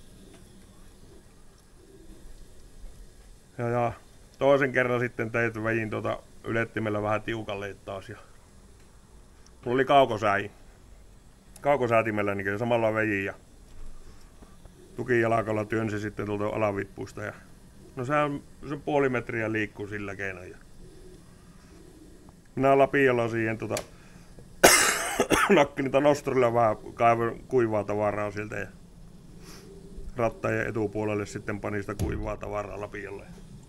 Ja, ja toisen kerran sitten teitä vejin tuota ylettimellä vähän tiukalle taas ja... Mulla oli kaukosääji. Kaukosäätimellä niin samalla vejin ja... Tukijalakalla työnsi sitten tuolta alavippuista ja... No sehän se puoli metriä liikkuu sillä keinoin ja... Minä lapiolla siihen tota... Nakki niitä nosturilla vähän kaivoin kuivaa tavaraa sieltä ja... Rattaiden etupuolelle sitten pani sitä kuivaa tavaraa lapiolla.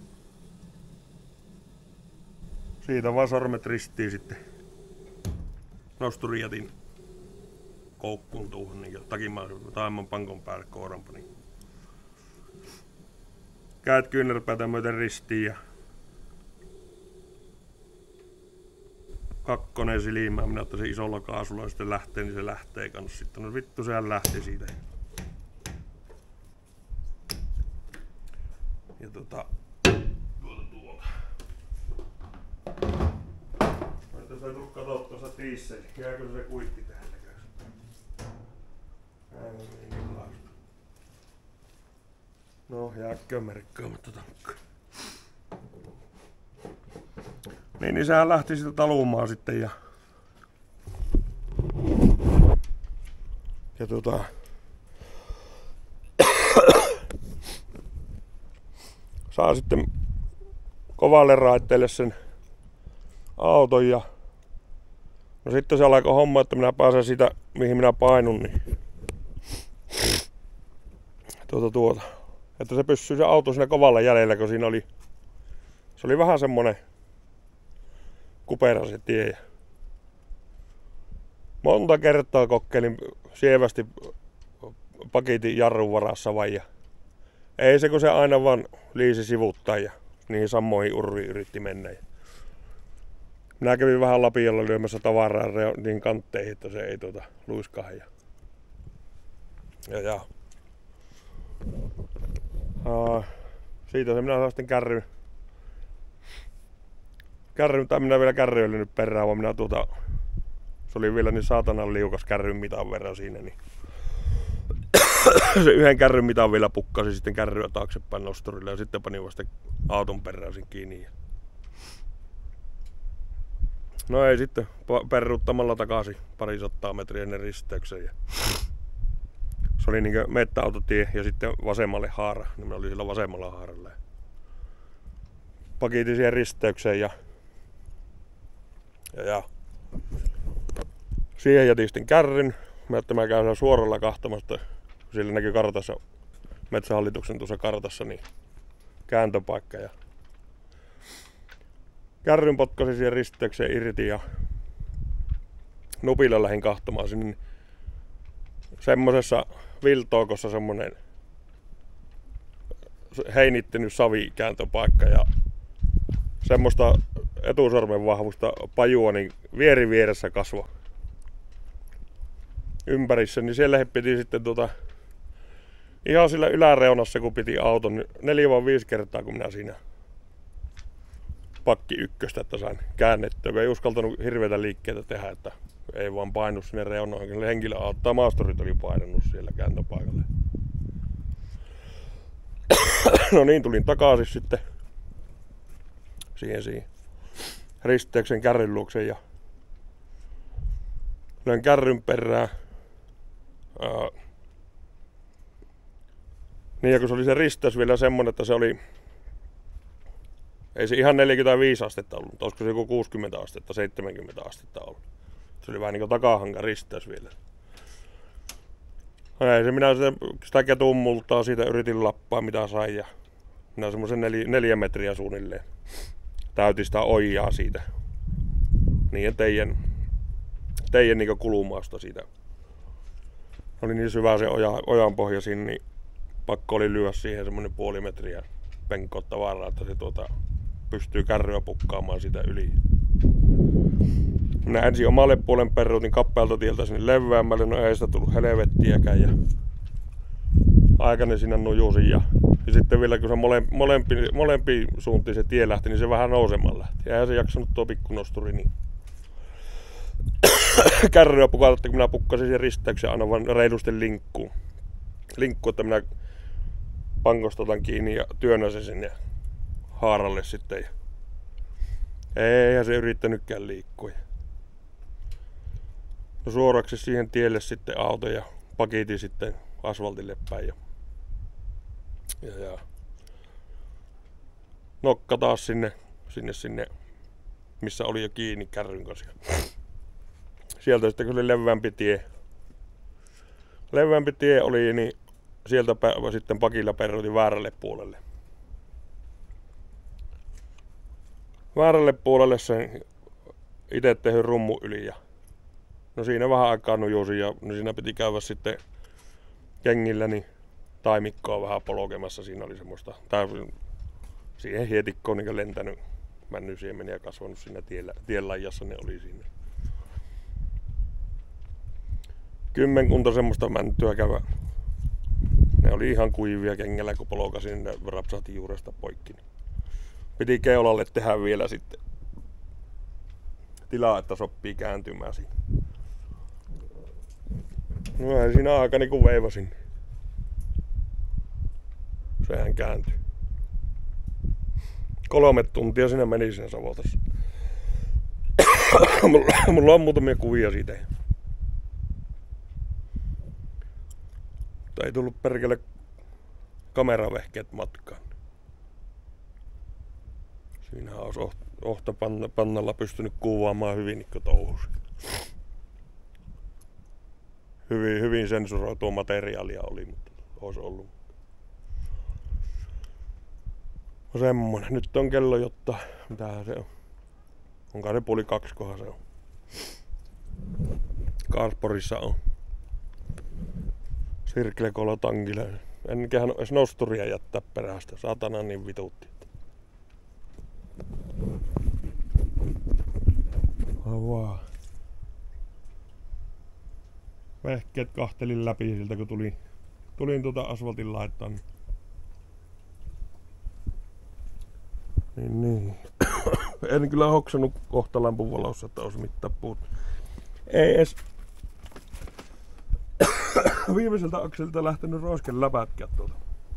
Siitä vaan sormet ristiin sitten. Nosturi jätin koukkuun tuohon niin takimaan taimman pankon päälle kooranpa niin. Käät kyynärpäätä myöten ristiin ja kakkonen silmään. Minä ottaisin isolla kaasulla ja sitten lähtee, niin se lähtee kans sitten. No vittu sehän lähti siitä. Ja tota... Tuolta tuolta. Tässä ei tullut katsoa tuossa tiisseli. Jääkö se kuitti tähän näköisesti? No jääkköön merkkaamatta tankka. Niin, niin sehän lähti sitä talumaan sitten ja... Ja tota... Saa sitten kovalle raitteelle sen auton ja... No sitten se alkoi homma, että minä pääsen siitä, mihin minä painun, niin... Tuota tuota. Että se pysyy se auto siinä kovalla jäljellä, kun siinä oli... Se oli vähän semmonen... Kupera se tie. Monta kertaa kokeilin sievästi pakitin jarrun varassa vai ja... Ei se kun se aina vaan liisi sivuttaa ja niihin samoihin urriin yritti mennä. Ja... Minä kävin vähän lapiolla lyömässä tavaraa niin kantteihin, että se ei tuota luiskaha. Ja, ja, ja. Aa, siitä se minä saan sitten kärryn. Kärryn, tai minä vielä kärryillä nyt perään, vaan minä tuota... Se oli vielä niin saatanan liukas kärryn mitan verran siinä, niin... Se yhden kärryn mitan vielä pukkasi sitten kärryä taaksepäin nosturille ja sitten panin vasta auton perään kiinni. No ei sitten, perruuttamalla takaisin pari sataa metriä ennen risteyksen. Ja... Se oli niinkö mettäautotie ja sitten vasemmalle haara, niin minä olin sillä vasemmalla haaralla. pakitin siihen risteykseen ja, ja, ja siihen jätin sitten kärryn. Mä että mä käyn suoralla kahtamasta, kun siellä näkyy kartassa, Metsähallituksen tuossa kartassa, niin kääntöpaikka. Ja kärryn potkasin siihen risteykseen irti ja nupilla lähdin kahtomaan sinne. Semmosessa viltookossa semmonen heinittynyt savikääntöpaikka ja semmoista etusormen vahvusta pajua niin vieri vieressä kasvo ympärissä, niin siellä piti sitten tuota ihan sillä yläreunassa kun piti auton, niin neljä vai viisi kertaa kun minä siinä pakki ykköstä, että sain käännettyä, kun ei uskaltanut hirveitä liikkeitä tehdä, että ei vaan painu sinne reunoihin. Henkilöauto, maasturit oli painanut siellä kääntöpaikalle. No niin, tulin takaisin sitten siihen, siihen risteyksen kärryn luokse ja löin kärryn perään. Ää, niin ja kun se oli se risteys vielä semmonen, että se oli, ei se ihan neljäkymmentäviisi astetta ollut, mutta olisiko se joku kuusikymmentä astetta, seitsemänkymmentä astetta ollut. Se oli vähän niin kuin takahanka risteys vielä. No ei se, minä sitä, sitä ketunmultaa siitä yritin lappaa mitä sain ja minä semmoisen neljä, neljä metriä suunnilleen täytin sitä ojaa siitä. Niiden teidän, teidän niin kulumausta siitä. Oli niin syvä se oja, ojan pohja siinä, niin pakko oli lyödä siihen semmoinen puoli metriä penkkoa tavaraa, että se tuota, pystyy kärryä pukkaamaan sitä yli. Minä ensin omalle puolen peruutin kappealta tieltä sinne leveämmälle, no ei sitä tullut helvettiäkään ja aikani siinä nujusin ja, ja sitten vielä kun se molempi, molempi, molempi suuntiin se tie lähti, niin se vähän nousemaan lähti. Eihän se jaksanut tuo pikkunosturi niin kärryä pukata, että kun minä pukkasin sen risteyksen aina vaan reilusti linkkuun. Linkku, että minä pankostotan kiinni ja työnnän sen sinne haaralle sitten. Ja eihän se yrittänytkään liikkua. No suoraksi siihen tielle sitten auto ja pakitin sitten asfaltille päin. Ja, ja, ja nokka taas sinne, sinne, sinne, missä oli jo kiinni kärryn kanssa. Sieltä sitten kun oli leveämpi tie, leveämpi tie oli, niin sieltä pä- sitten pakilla peruutin väärälle puolelle. Väärälle puolelle sen itse tehnyt rummu yli ja no siinä vähän aikaa nujusin ja no siinä piti käydä sitten kengillä niin taimikkoa vähän polkemassa. Siinä oli semmoista, tai siihen hietikkoon niin lentänyt männysiemeniä ja kasvanut siinä tiellä, tienlaijassa ne oli siinä. Kymmenkunta semmoista mäntyä käydä. Ne oli ihan kuivia kengällä kun polkasin, ne rapsahti juuresta poikki. Piti keulalle tehdä vielä sitten tilaa, että sopii kääntymään siinä. No ei siinä aikani kun veivasin. Sehän kääntyi. Kolme tuntia siinä meni siinä savotassa. mulla, mulla on muutamia kuvia siitä. Mutta ei tullut perkele kameravehkeet matkaan. Siinähän olisi ohtopannalla pystynyt kuvaamaan hyvin niin kuin touhusi. Hyvin, hyvin sensuroitua materiaalia oli, mutta olisi ollut. No semmonen. Nyt on kello jotta, mitähän se on? Onkaan se puoli kaksi kohan se on. Karsporissa on Sirklekolla tankilla. Enkähän edes nosturia jättää perästä. Satana niin vituutti. Vaan. Vehkeet kahtelin läpi siltä kun tuli, tulin tuota asfaltin laittaa. Niin, niin, niin. En kyllä hoksannut kohta lampun valossa, että olisi mitään puut. Ei edes viimeiseltä akselilta lähtenyt roisken läpätkät tuolta.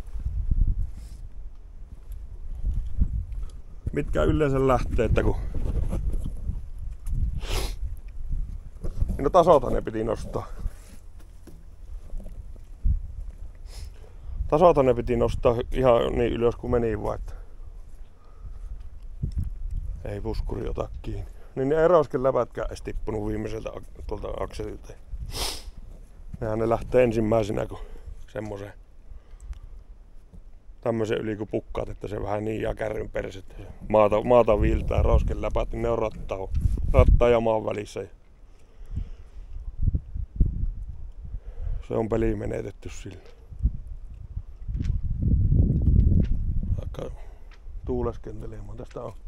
Mitkä yleensä lähtee, että kun no tasota ne piti nostaa. Tasota ne piti nostaa ihan niin ylös kuin meni vaan. Että Ei puskuri ota kiinni. Niin ne erosken läpätkään edes tippunut viimeiseltä tuolta akselilta. Nehän ne lähtee ensimmäisenä kun semmosen tämmösen yli kun pukkaat, että se vähän niin ja kärryn persettä. Maata, maata viiltää rosken läpät, niin ne on rattaa, rattaa ja maan välissä. Se on peli menetetty sillä. Aika tuuleskentelemaan tästä on.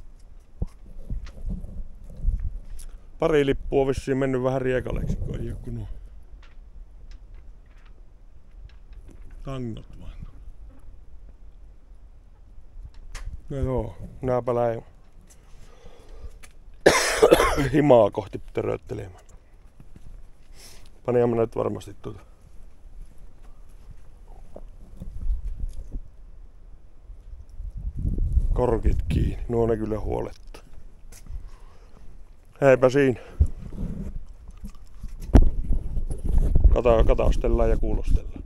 Pari lippua vissiin mennyt vähän riekaleiksi, kun ei oo kun nuo tangot vain. No joo, nääpä läin himaa kohti töröttelemään. Panihan mä nyt varmasti tuota. Korkit kiinni, nuo ne kyllä huolettaa. Heipä siinä. Kata, katastellaan ja kuulostellaan.